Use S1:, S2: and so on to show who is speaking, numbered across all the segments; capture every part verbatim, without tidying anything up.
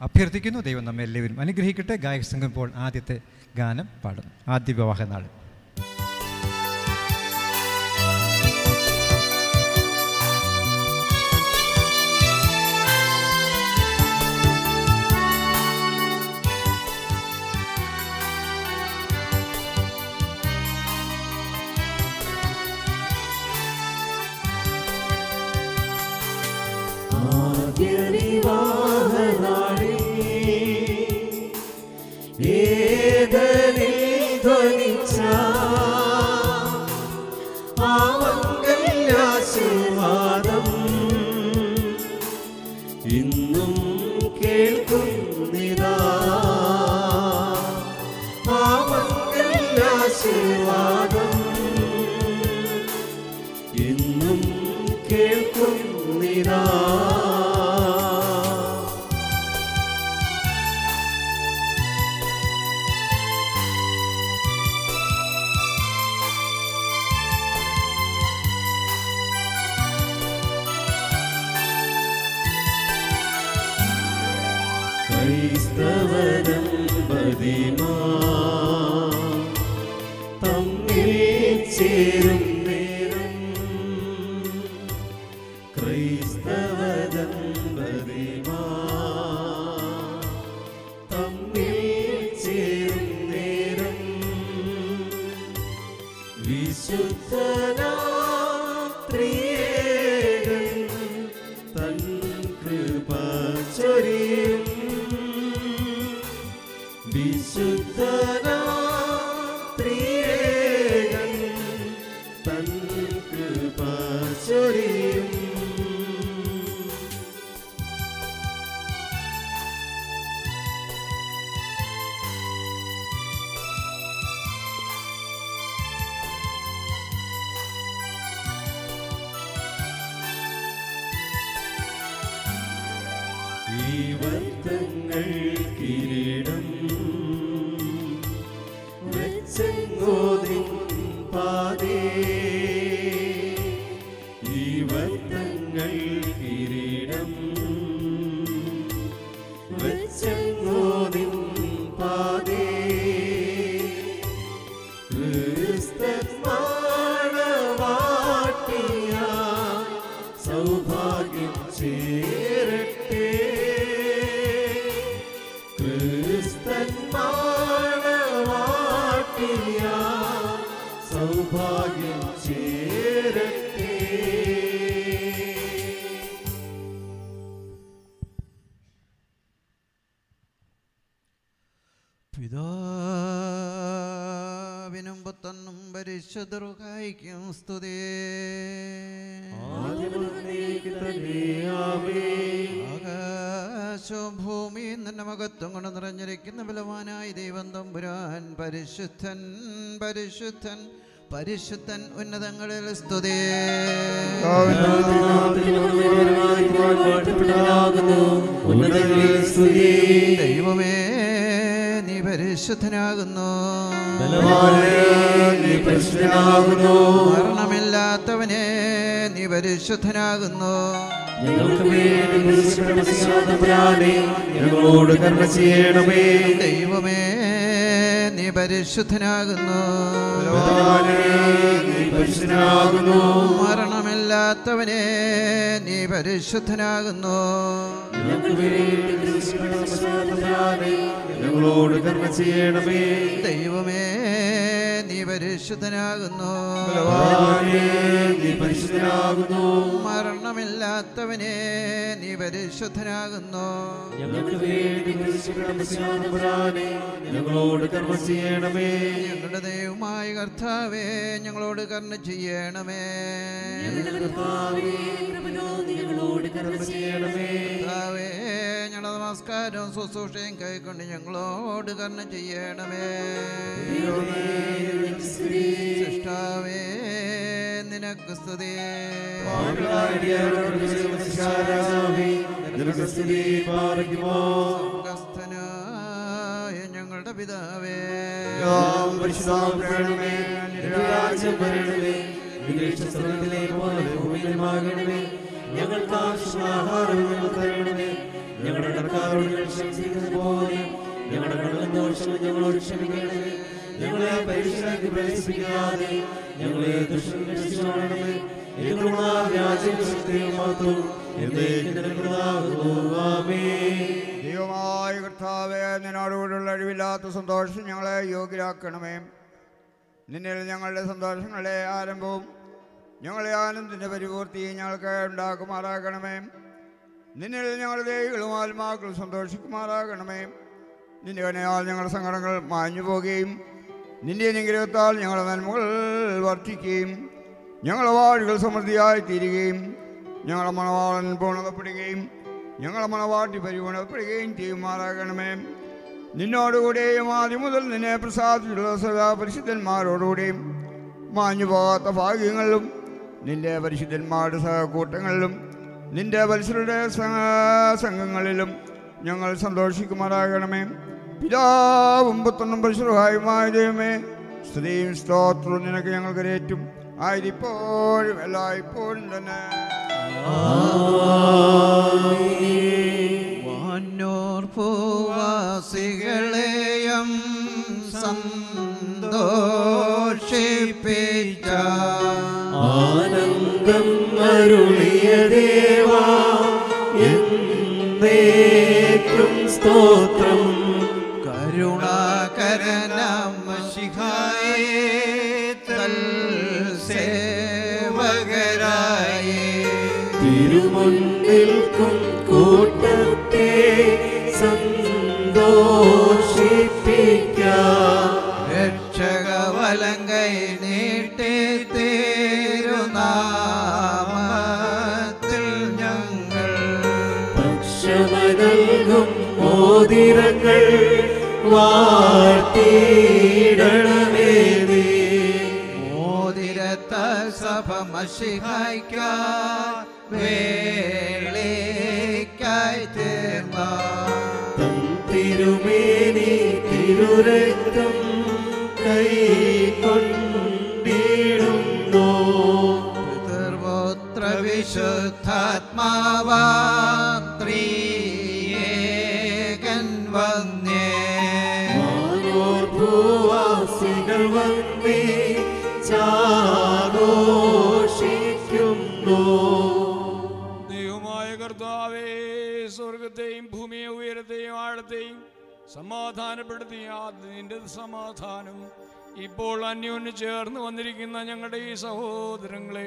S1: അഭ്യർത്ഥിക്കുന്നു. ദൈവം നമ്മെ എല്ലാവരും അനുഗ്രഹിക്കട്ടെ. ഗായക സംഘം ഇപ്പോൾ ആദ്യത്തെ ഗാനം പാടും. ആദ്യ വിവാഹ നാൾ.
S2: ഇന്നും കേൾക്കുന്നിതാ ആ മംഗല്യാശീർവാദം, ഇന്നും കേൾക്കുന്നിതാ. ക്രൈസ്തവദമ്പതിമാ തമ്മിൽ ചേരും നേരം, ക്രൈസ്തവദമ്പതിമാ തമ്മിൽ ചേരും നേരം, വിശുദ്ധനാം ത്രിയേകൻ തൻ കൃപ ചൊരിയും, വിശുദ്ധനാം ത്രിയേകൻ തൻ കൃപ ചൊരിയും. ഈ വർത്തങ്ങൾ കിരീടം വെച്ചെങ്ങോതിൻ പാതേ, ഈ വർത്തങ്ങൾ കിരീടം വെച്ചെങ്ങോതിൻ പാതേ, ക്രിസ്തന്മാണവാട്ടിയായി സൗഭാഗ്യം ചേരട്ടെ, ക്രിസ്തന്മാണവാട്ടിയായി സൗഭാഗ്യം ചേരട്ടെ.
S3: പിതാവിനും പുത്രനും പരിശുദ്ധ റൂഹായിക്കും സ്തുതി. ആകാശവും ഭൂമിയും നിന്റെ മഹത്വം കൊണ്ട് നിറഞ്ഞിരിക്കുന്ന ബലവാനായ ദൈവം തമ്പുരാൻ പരിശുദ്ധൻ പരിശുദ്ധൻ പരിശുദ്ധൻ ഉന്നതങ്ങളിൽ സ്തുതി. ദൈവമേ നീ പരിശുദ്ധനാകുന്നു, മരണമില്ലാത്തവനെ നീ പരിശുദ്ധനാകുന്നു.
S2: ഞങ്ങൾക്ക് വേണ്ടി ഞങ്ങളോട് കരുണ ചെയ്യണമേ.
S3: ദൈവമേ നീ പരിശുദ്ധനാകുന്നു, മരണമില്ലാത്തവനെ നീ പരിശുദ്ധനാകുന്നു.
S2: ഞങ്ങളോട് കരുണ ചെയ്യണമേ.
S3: ദൈവമേ നീ പരിശുദ്ധനാകുന്നു,
S2: പരിശുദ്ധനാകുന്നു.
S3: മരണമില്ലാത്തവനെ നീ പരിശുദ്ധനാകുന്നു.
S2: ഞങ്ങൾക്ക് വേണ്ടി ഞങ്ങളോട് കരുണ ചെയ്യണമേ.
S3: ഞങ്ങളുടെ ദൈവമായ കർത്താവേ ഞങ്ങളോട് കരുണ ചെയ്യണമേ.
S2: ഞങ്ങളോട് കരുണ ചെയ്യണമേ.
S3: കർത്താവേ ഞങ്ങളുടെ നമസ്കാരവും ശുശ്രൂഷയും കൈക്കൊണ്ട് ഞങ്ങളോട് കരുണ ചെയ്യണമേ. സൃഷ്ടാവേ നിനക്ക് സ്തുതി. സ്വർഗ്ഗസ്ഥനായ ഞങ്ങളുടെ പിതാവേ,
S2: ഞങ്ങൾക്ക് ആഹാരം തരണമേ. ഞങ്ങളുടെ കടക്കാരോട് ഞങ്ങൾ ക്ഷമിച്ചിരിക്കുന്ന പോലെ ഞങ്ങളുടെ കടലും ദോഷങ്ങളും ഞങ്ങളോട് ക്ഷമിക്കണമേ. ഞങ്ങളെ പരീക്ഷയിലേക്ക് പ്രവേശിപ്പിക്കാതെ ഞങ്ങളെ ദുഷ്ടനിൽ രക്ഷിച്ചുകൊള്ളണമേ.
S4: ദൈവമായ കർത്താവേ, നിന്നോടുകൂടുള്ള അഴിവില്ലാത്ത സന്തോഷം ഞങ്ങളെ യോഗ്യരാക്കണമേ. നിന്നിൽ ഞങ്ങളുടെ സന്തോഷങ്ങളുടെ ആരംഭവും ഞങ്ങളെ ആനന്ദത്തിൻ്റെ പരിപൂർത്തിയും ഞങ്ങൾക്ക് ഉണ്ടാക്കുമാറാക്കണമേ. നിന്നിൽ ഞങ്ങളുടെ ദേഹികളും ആത്മാക്കളും സന്തോഷിക്കുമാറാകണമേ. നിന്റെ കനയാൽ ഞങ്ങളുടെ സങ്കടങ്ങൾ മാഞ്ഞു പോകുകയും നിന്റെ അനുഗ്രഹത്താൽ ഞങ്ങളുടെ നന്മകൾ വർദ്ധിക്കുകയും ഞങ്ങളുടെ വാഴുകൾ സമൃദ്ധിയായി തീരുകയും ഞങ്ങളുടെ മണവാളൻ പൂർണ്ണതപ്പെടുകയും ഞങ്ങളുടെ മണവാട്ടി പരിപൂർണപ്പെടുകയും ചെയ്യുമാറാകണമേ. നിന്നോടുകൂടെയും ആദ്യം മുതൽ നിന്നെ പ്രസാദിച്ചുള്ള സദാ പരിശുദ്ധന്മാരോടുകൂടെയും മാഞ്ഞു പോകാത്ത ഭാഗ്യങ്ങളിലും നിന്റെ പരിശുദ്ധന്മാരുടെ സഹകൂട്ടങ്ങളിലും നിന്റെ പരിസരുടെ സംഘങ്ങളിലും ഞങ്ങൾ സന്തോഷിക്കുമാറാകണമേ. പിതാവും പുത്രനും പരിശുദ്ധമായ ദൈവമേ, സ്തുതിയും സ്തോത്രവും നിനക്ക് ഞങ്ങൾ കരേറ്റും ആയിരിപ്പോഴും എല്ലായ്പ്പോഴും തന്നെ.
S3: വാനോർ പൂവാസികളെയും സന്തോഷിപ്പിച്ച
S2: ആനന്ദം അരുളിയ ദേവാ എന്നേക്കും സ്തോത്രം.
S3: കരുണാകരനാം മശിഹായേ തൽ സേവകരായേ
S2: തിരുമുന്നിൽക്കും കൂട്ടത്തെ സന്തോഷിപ്പിക്കാം.
S3: രക്ഷക വലങ്കൈ നീട്ടി തിരുനാമത്തിൽ ഞങ്ങൾ
S2: ഭക്ഷമനൽകും മോതിരങ്ങൾ വാഴ്ത്തിയിടണമേ നീ.
S3: മോതിരത്ത സഭ മശിഹായ്ക്കായി വേളിക്കായി തീർന്ന
S2: തൻ തിരുമേനി തിരുരക്തം കൈക്കൊണ്ടിടുന്നു.
S3: പിതൃപുത്ര വിശുദ്ധാത്മാവാം ത്രിയേകൻ വന്നേ
S2: മാനോർ ഭൂവാസികൾ വന്നേ ചാഘോഷിക്കുന്നു.
S5: ദൈവമായ കർത്താവേ, സ്വർഗത്തെയും ഭൂമിയെ ഉയരത്തെയും ആഴത്തെയും സമാധാനപ്പെടുത്തിയ നിന്റെ സമാധാനം ഇപ്പോൾ അന്യോന്യം ചേർന്ന് വന്നിരിക്കുന്ന ഞങ്ങളുടെ ഈ സഹോദരങ്ങളെ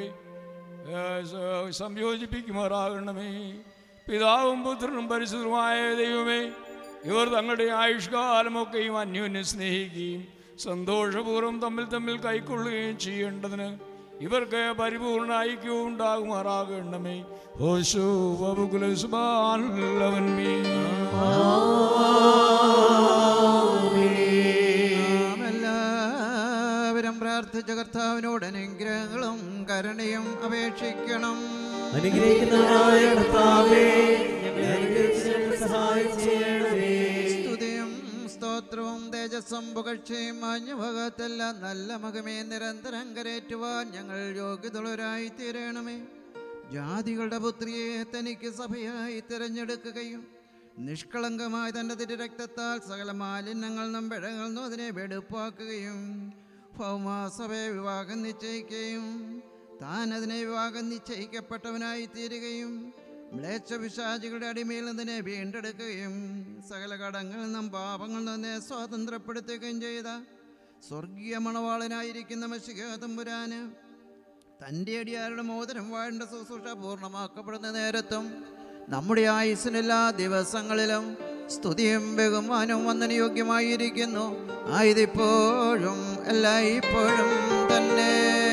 S5: സംയോജിപ്പിക്കുമാറാകണമേ. പിതാവും പുത്രനും പരിശുദ്ധമായ ദൈവമേ, ഇവർ തങ്ങളുടെ ആയുഷ്കാലമൊക്കെയും അന്യോന്യം സ്നേഹിക്കുകയും സന്തോഷപൂർവ്വം തമ്മിൽ തമ്മിൽ കൈക്കൊള്ളുകയും ചെയ്യേണ്ടതിന് ഇവർക്ക് പരിപൂർണ ഐക്യവും ഉണ്ടാകുമാറാകണമേ. ഹോശോ വബുകുലസുബാനുള്ളവൻ മീ
S3: എല്ലാവരും പ്രാർത്ഥിച്ച കർത്താവിനോട് അനുഗ്രഹങ്ങളും കരുണയും അപേക്ഷിക്കണം.
S2: അനുഗ്രഹിക്കുന്നവനായ കർത്താവേ, ഞങ്ങളെ അനുഗ്രഹിച്ച് ഞങ്ങളെ സഹായിച്ചേണമേ.
S3: സ്തുതിയും സ്തോത്രവും തേജസ്സും പുകഴ്ചയും മാഞ്ഞുഭകത്തെല്ലാം നല്ല മകമേ നിരന്തരം കരേറ്റുവാൻ ഞങ്ങൾ യോഗ്യതയുള്ളവരായി തീരണമേ. ജാതികളുടെ പുത്രിയെ തനിക്ക് സഭയായി തിരഞ്ഞെടുക്കുകയും നിഷ്കളങ്കമായ തൻ്റെ തിരുരക്തത്താൽ സകല മാലിന്യങ്ങൾ നിന്നും പിഴകൾ നിന്നും അതിനെ വെടുപ്പാക്കുകയും ഭൗമാസഭയെ വിവാഹം നിശ്ചയിക്കുകയും താൻ അതിനെ വിവാഹം നിശ്ചയിക്കപ്പെട്ടവനായി തീരുകയും മ്ലേച്ഛപിശാചികളുടെ അടിമയിൽ നിന്നിനെ വീണ്ടെടുക്കുകയും സകല കടങ്ങളിൽ നിന്നും പാപങ്ങളിൽ നിന്നെ സ്വാതന്ത്ര്യപ്പെടുത്തുകയും ചെയ്ത സ്വർഗീയ മണവാളനായിരിക്കുന്ന മശിഹാ തമ്പുരാന് തൻ്റെ അടിയാരുടെ മോതിരം വാഴേണ്ട ശുശ്രൂഷ പൂർണ്ണമാക്കപ്പെടുന്ന നേരത്തും നമ്മുടെ ആയുസ്സിനെല്ലാ ദിവസങ്ങളിലും സ്തുതിയും ബഹുമാനവും വന്ദന യോഗ്യമായിരിക്കുന്നു. ആയതിപ്പോഴും എല്ലായ്പ്പോഴും തന്നെ.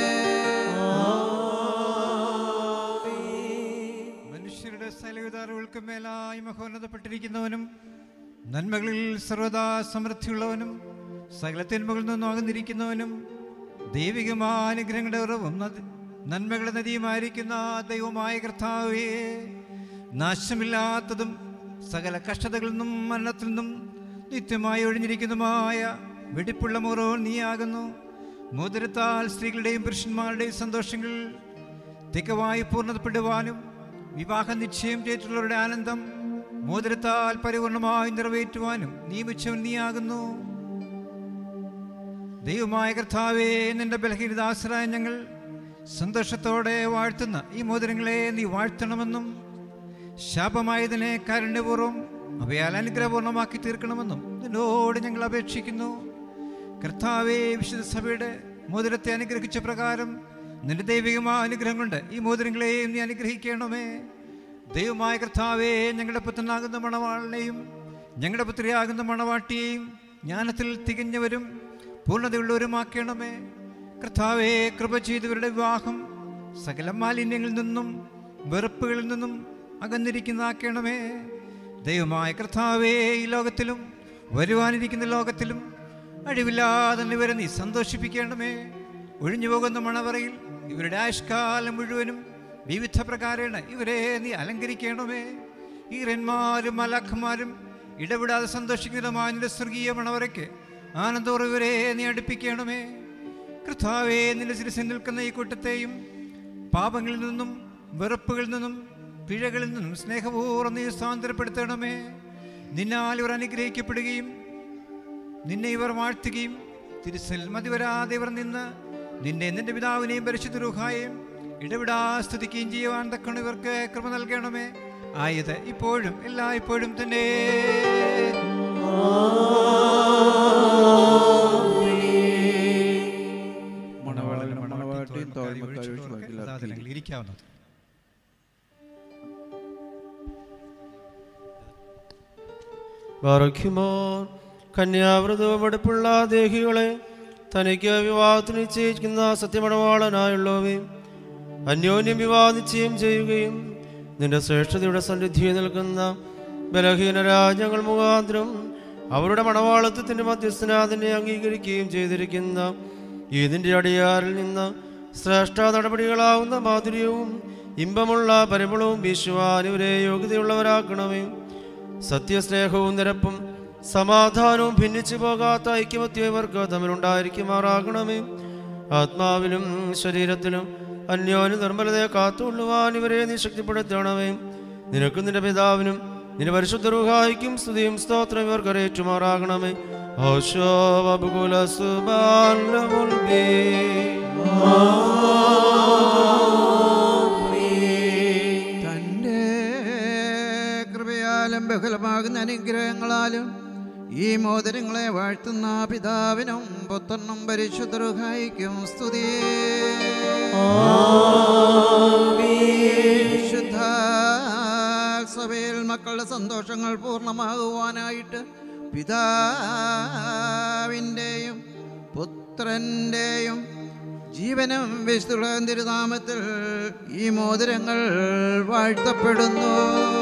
S1: മനുഷ്യരുടെ സകലവിധാറുകൾക്ക് മേലായി മഹോന്നതപ്പെട്ടിരിക്കുന്നവനും നന്മകളിൽ സർവദാ സമൃദ്ധിയുള്ളവനും സകല തിന്മകളിൽ നിന്നും അകന്നിരിക്കുന്നവനും ദൈവികമായ അനുഗ്രഹങ്ങളുടെ ഉറവും നന്മകളുടെ നദിയുമായിരിക്കുന്ന ദൈവമായ കർത്താവേ, നാശമില്ലാത്തതും സകല കഷ്ടതകളിൽ നിന്നും മരണത്തിൽ നിന്നും നിത്യമായി ഒഴിഞ്ഞിരിക്കുന്നതുമായ വെടിപ്പുള്ള മുറോൻ നീയാകുന്നു. മോതിരത്താൽ സ്ത്രീകളുടെയും പുരുഷന്മാരുടെയും സന്തോഷങ്ങൾ തികവായി പൂർണ്ണതപ്പെടുവാനും വിവാഹ നിശ്ചയം ചെയ്തിട്ടുള്ളവരുടെ ആനന്ദം മോതിരത്താൽ പരിപൂർണമായി നിറവേറ്റുവാനും നിയമിച്ചവൻ നീയാകുന്നു. ദൈവമായ കർത്താവേ, നിന്റെ ബലഹീനദാസരായ ഞങ്ങൾ സന്തോഷത്തോടെ വാഴ്ത്തുന്ന ഈ മോതിരങ്ങളെ നീ വാഴ്ത്തണമെന്നും ശാപമായതിനെ കാരുണ്യപൂർവ്വം അവയാൽ അനുഗ്രഹപൂർണ്ണമാക്കി തീർക്കണമെന്നും നിന്നോട് ഞങ്ങൾ അപേക്ഷിക്കുന്നു. കർത്താവേ, വിശുദ്ധ സഭയുടെ മോതിരത്തെ അനുഗ്രഹിച്ച പ്രകാരം നിന്റെ ദൈവികമായ അനുഗ്രഹം കൊണ്ട് ഈ മോതിരങ്ങളെയും നീ അനുഗ്രഹിക്കണമേ. ദൈവമായ കർത്താവേ, ഞങ്ങളുടെ പുത്രനാകുന്ന മണവാളനെയും ഞങ്ങളുടെ പുത്രിയാകുന്ന മണവാട്ടിയെയും ജ്ഞാനത്തിൽ തികഞ്ഞവരും പൂർണ്ണതയുള്ളവരുമാക്കണമേ. കർത്താവേ, കൃപ ചെയ്തവരുടെ വിവാഹം സകല മാലിന്യങ്ങളിൽ നിന്നും വെറുപ്പുകളിൽ നിന്നും അകന്നിരിക്കുന്നതാക്കണമേ. ദൈവമായ കർത്താവേ, ഈ ലോകത്തിലും വരുവാനിരിക്കുന്ന ലോകത്തിലും അഴിവില്ലാതെ ഇവരെ നീ സന്തോഷിപ്പിക്കണമേ. ഒഴിഞ്ഞു പോകുന്ന മണവറയിൽ ഇവരുടെ ആയുഷ്കാലം മുഴുവനും വിവിധ പ്രകാരേണ ഇവരെ നീ അലങ്കരിക്കണമേ. ഈറന്മാരും മലാഖന്മാരും ഇടപെടാതെ സന്തോഷിക്കുന്നതുമായ നിന്റെ സ്വർഗീയ മണവറയ്ക്ക് ആനന്ദോറും ഇവരെ നീ അടുപ്പിക്കണമേ. കർത്താവേ, നിന്റെ ശിരസിൽ നിൽക്കുന്ന ഈ കൂട്ടത്തെയും പാപങ്ങളിൽ നിന്നും വെറുപ്പുകളിൽ നിന്നും പിഴകളിൽ നിന്നും സ്നേഹപൂർവ്വം നീ സ്വാതന്ത്ര്യപ്പെടുത്തണമേ. നിന്നാൽ ഇവർ അനുഗ്രഹിക്കപ്പെടുകയും നിന്നെ ഇവർ വാഴ്ത്തുകയും തിരുസൽ മതിവരാതെ ഇവർ നിന്ന് നിന്നെ നിന്റെ പിതാവിനെയും പരിശുദ്ധ റൂഹായെയും ഇടവിടാ സ്തുതിക്കുകയും ചെയ്യുവാൻ തക്കണം ഇവർക്ക് കൃപ നൽകണമേ. ആയത് ഇപ്പോഴും എല്ലായ്പ്പോഴും തന്നെ. ഇരിക്കാവുന്നത്.
S6: ബാറഖ്യുമോൻ കന്യാവ്രതവും എടുപ്പുള്ള ദേഹികളെ തനിക്ക് വിവാഹത്തിന് നിശ്ചയിക്കുന്ന സത്യമണവാളനായുള്ളവയും അന്യോന്യം വിവാഹ നിശ്ചയം ചെയ്യുകയും നിന്റെ ശ്രേഷ്ഠതയുടെ സന്നിധിയിൽ നിൽക്കുന്ന ബലഹീന രാജ്യങ്ങൾ മുഖാന്തരം അവരുടെ മണവാളത്വത്തിൻ്റെ മധ്യസ്ഥനാഥനെ അംഗീകരിക്കുകയും ചെയ്തിരിക്കുന്ന ഇതിൻ്റെ അടിയാറിൽ നിന്ന് ശ്രേഷ്ഠ നടപടികളാവുന്ന മാധുര്യവും ഇമ്പമുള്ള പരിമളവും വീശുവാൻ ഇവരെ യോഗ്യതയുള്ളവരാക്കണമേ. സത്യസ്നേഹവും നിരപ്പും സമാധാനവും ഭിന്നിച്ചു പോകാത്ത ഐക്യമത്യം ഇവർക്ക് തമ്മിലുണ്ടായിരിക്കുമാറാകണമേ. ആത്മാവിലും ശരീരത്തിലും അന്യോന്യ നിർമ്മലതയെ കാത്തുകൊള്ളുവാൻ ഇവരെ നീ ശക്തിപ്പെടുത്തണമേ. നിനക്കും നിന്റെ പിതാവിനും നിന്റെ പരിശുദ്ധ റൂഹായിക്കും സ്തുതിയും സ്തോത്രം ഇവർ കരയേറ്റുമാറാകണമേ.
S3: തൻ്റെ കൃപയാലും ബഹുലമാകുന്ന അനുഗ്രഹങ്ങളാലും ഈ മോതിരങ്ങളെ വാഴ്ത്തുന്ന പിതാവിനും പുത്രനും പരിശുദ്ധ റൂഹായിക്കും സ്തുതി. വിശുദ്ധ സഭയിൽ മക്കളുടെ സന്തോഷങ്ങൾ പൂർണ്ണമാകുവാനായിട്ട് പിതാവിൻ്റെയും പുത്രൻ്റെയും ജീവനും വിശുദ്ധ തിരുനാമത്തിൽ ഈ മോതിരങ്ങൾ വാഴ്ത്തപ്പെടുന്നു.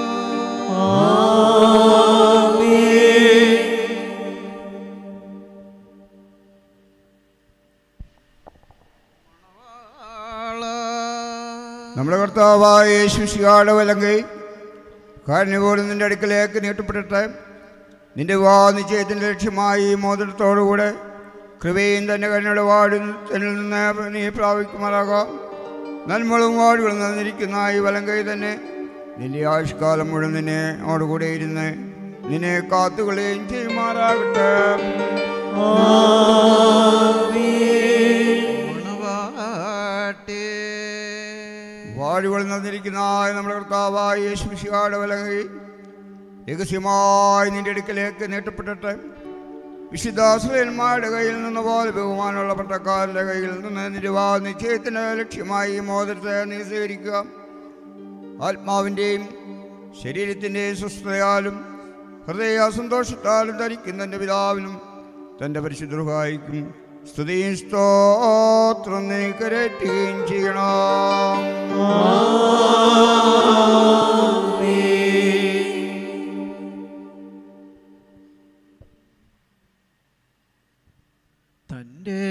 S4: നമ്മുടെ കർത്താവായ യേശുമിശിഹായുടെ വലങ്കൈ കാരുണ്യപൂർവ്വം നിന്റെ അടുക്കലേക്ക് നീട്ടപ്പെട്ടിട്ട് നിന്റെ വിവാഹ നിശ്ചയത്തിൻ്റെ ലക്ഷ്യമായി ഈ മോതിരത്തോടുകൂടെ കൃപയും തൻ്റെ കരുണയുടെ വാടിൽ നിന്ന് നീ പ്രാപിക്കുമാറാകാം. നന്മകളും വാടുകളും നിന്നിരിക്കുന്ന ഈ വലങ്കൈ തന്നെ നിന്റെ ആയുഷ്കാലം മുഴുവൻ നിന്നെ ഓടുകൂടെ ഇരുന്ന് നിന്നെ കാത്തുകൊള്ളുകയും ചെയ്യുമാറാകട്ടെ. വാഴുകൾ നിന്നിരിക്കുന്ന നമ്മുടെ കർത്താവായ യേശുമിശിഹായുടെ വലങ്കൈ രഹസ്യമായി നിന്റെ അടുക്കലേക്ക് നീട്ടപ്പെട്ടിട്ട് വിശുദ്ധാശ്രയന്മാരുടെ കയ്യിൽ നിന്ന് പോലെ ബഹുമാനമുള്ള പട്ടക്കാരുടെ കയ്യിൽ നിന്ന് നിരുവാഹ നിശ്ചയത്തിന് ലക്ഷ്യമായി മോതിരത്തെ നീ സ്വീകരിക്കുക. ആത്മാവിൻ്റെയും ശരീരത്തിൻ്റെയും സ്വസ്ഥതയാലും ഹൃദയ സന്തോഷത്താലും ധരിക്കുന്ന എൻ്റെ പിതാവിനും തൻ്റെ പരിശുദ്ധ റൂഹായിക്കും സ്തുതിയും സ്തോത്രം നീ കരറ്റുകയും ചെയ്യണം.
S3: തൻ്റെ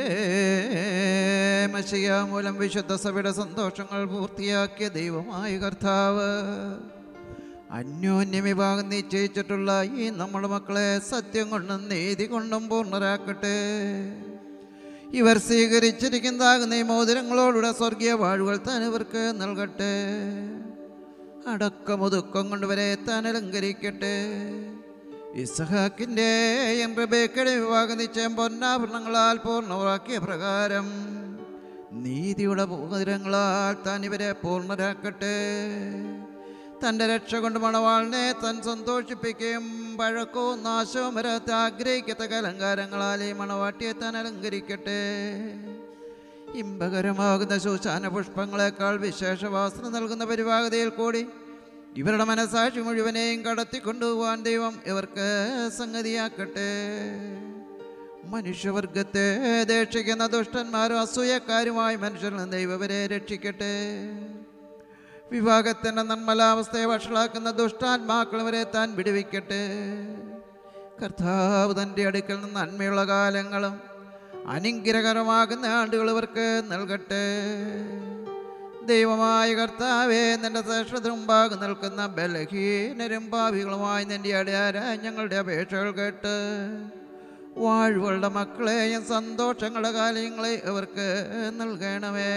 S3: മശിയ മൂലം വിശുദ്ധ സഭയുടെ സന്തോഷങ്ങൾ പൂർത്തിയാക്കിയ ദൈവമായ കർത്താവ് അന്യോന്യ വിഭാഗം നിശ്ചയിച്ചിട്ടുള്ള ഈ നമ്മുടെ മക്കളെ സത്യം കൊണ്ടും നീതി കൊണ്ടും പൂർണ്ണരാക്കട്ടെ. ഇവർ സ്വീകരിച്ചിരിക്കുന്നതാകുന്ന ഈ മോതിരങ്ങളോടുള്ള സ്വർഗീയ വാഴുകൾ താൻ ഇവർക്ക് നൽകട്ടെ. അടക്കമുതുക്കം കൊണ്ടുവരെ താൻ അലങ്കരിക്കട്ടെ. ഇസ്ഹാക്കിൻ്റെ റബേക്കയുടെ വിവാഹ നിശ്ചയം പൊന്നാഭരണങ്ങളാൽ പൂർണ്ണമാക്കിയ പ്രകാരം നീതിയുടെ പൂർണ്ണതിരങ്ങളാൽ താൻ ഇവരെ പൂർണ്ണരാക്കട്ടെ. തൻ്റെ രക്ഷ കൊണ്ട് മണവാളിനെ താൻ സന്തോഷിപ്പിക്കുകയും പഴക്കവും നാശവും വരാത്ത ആഗ്രഹിക്കത്തക്ക അലങ്കാരങ്ങളാൽ ഈ മണവാട്ടിയെ താൻ അലങ്കരിക്കട്ടെ. ഇമ്പകരമാകുന്ന ശോശാന പുഷ്പങ്ങളെക്കാൾ വിശേഷ വാസന നൽകുന്ന പരിവാഹതയിൽ കൂടി ഇവരുടെ മനസാക്ഷി മുഴുവനെയും കടത്തിക്കൊണ്ടുപോകാൻ ദൈവം ഇവർക്ക് സംഗതിയാക്കട്ടെ. മനുഷ്യവർഗത്തെ ദേക്ഷിക്കുന്ന ദുഷ്ടന്മാരും അസൂയക്കാരുമായി മനുഷ്യരിൽ നിന്ന് ദൈവവരെ രക്ഷിക്കട്ടെ. വിവാഹത്തിൻ്റെ നിർമ്മലാവസ്ഥയെ വഷളാക്കുന്ന ദുഷ്ടാത്മാക്കൾ വരെ താൻ വിടുവിക്കട്ടെ. കർത്താവ് തൻ്റെ അടുക്കൽ നിന്ന് നന്മയുള്ള കാലങ്ങളും അനുഗ്രഹകരമാകുന്ന ആണ്ടുകൾ ഇവർക്ക് നൽകട്ടെ. ദൈവമായ കർത്താവേ, നിന്റെ ശ്രേഷ്ഠത്തിന് മുമ്പാകെ നിൽക്കുന്ന ബലഹീനരും പാപികളുമായി നിന്റെ അടിയാരായ ഞങ്ങളുടെ അപേക്ഷകൾ കേട്ട് വാഴ്വുകളുടെ മക്കളെയും സന്തോഷങ്ങളുടെ കാലങ്ങളെ ഇവർക്ക് നൽകണമേ.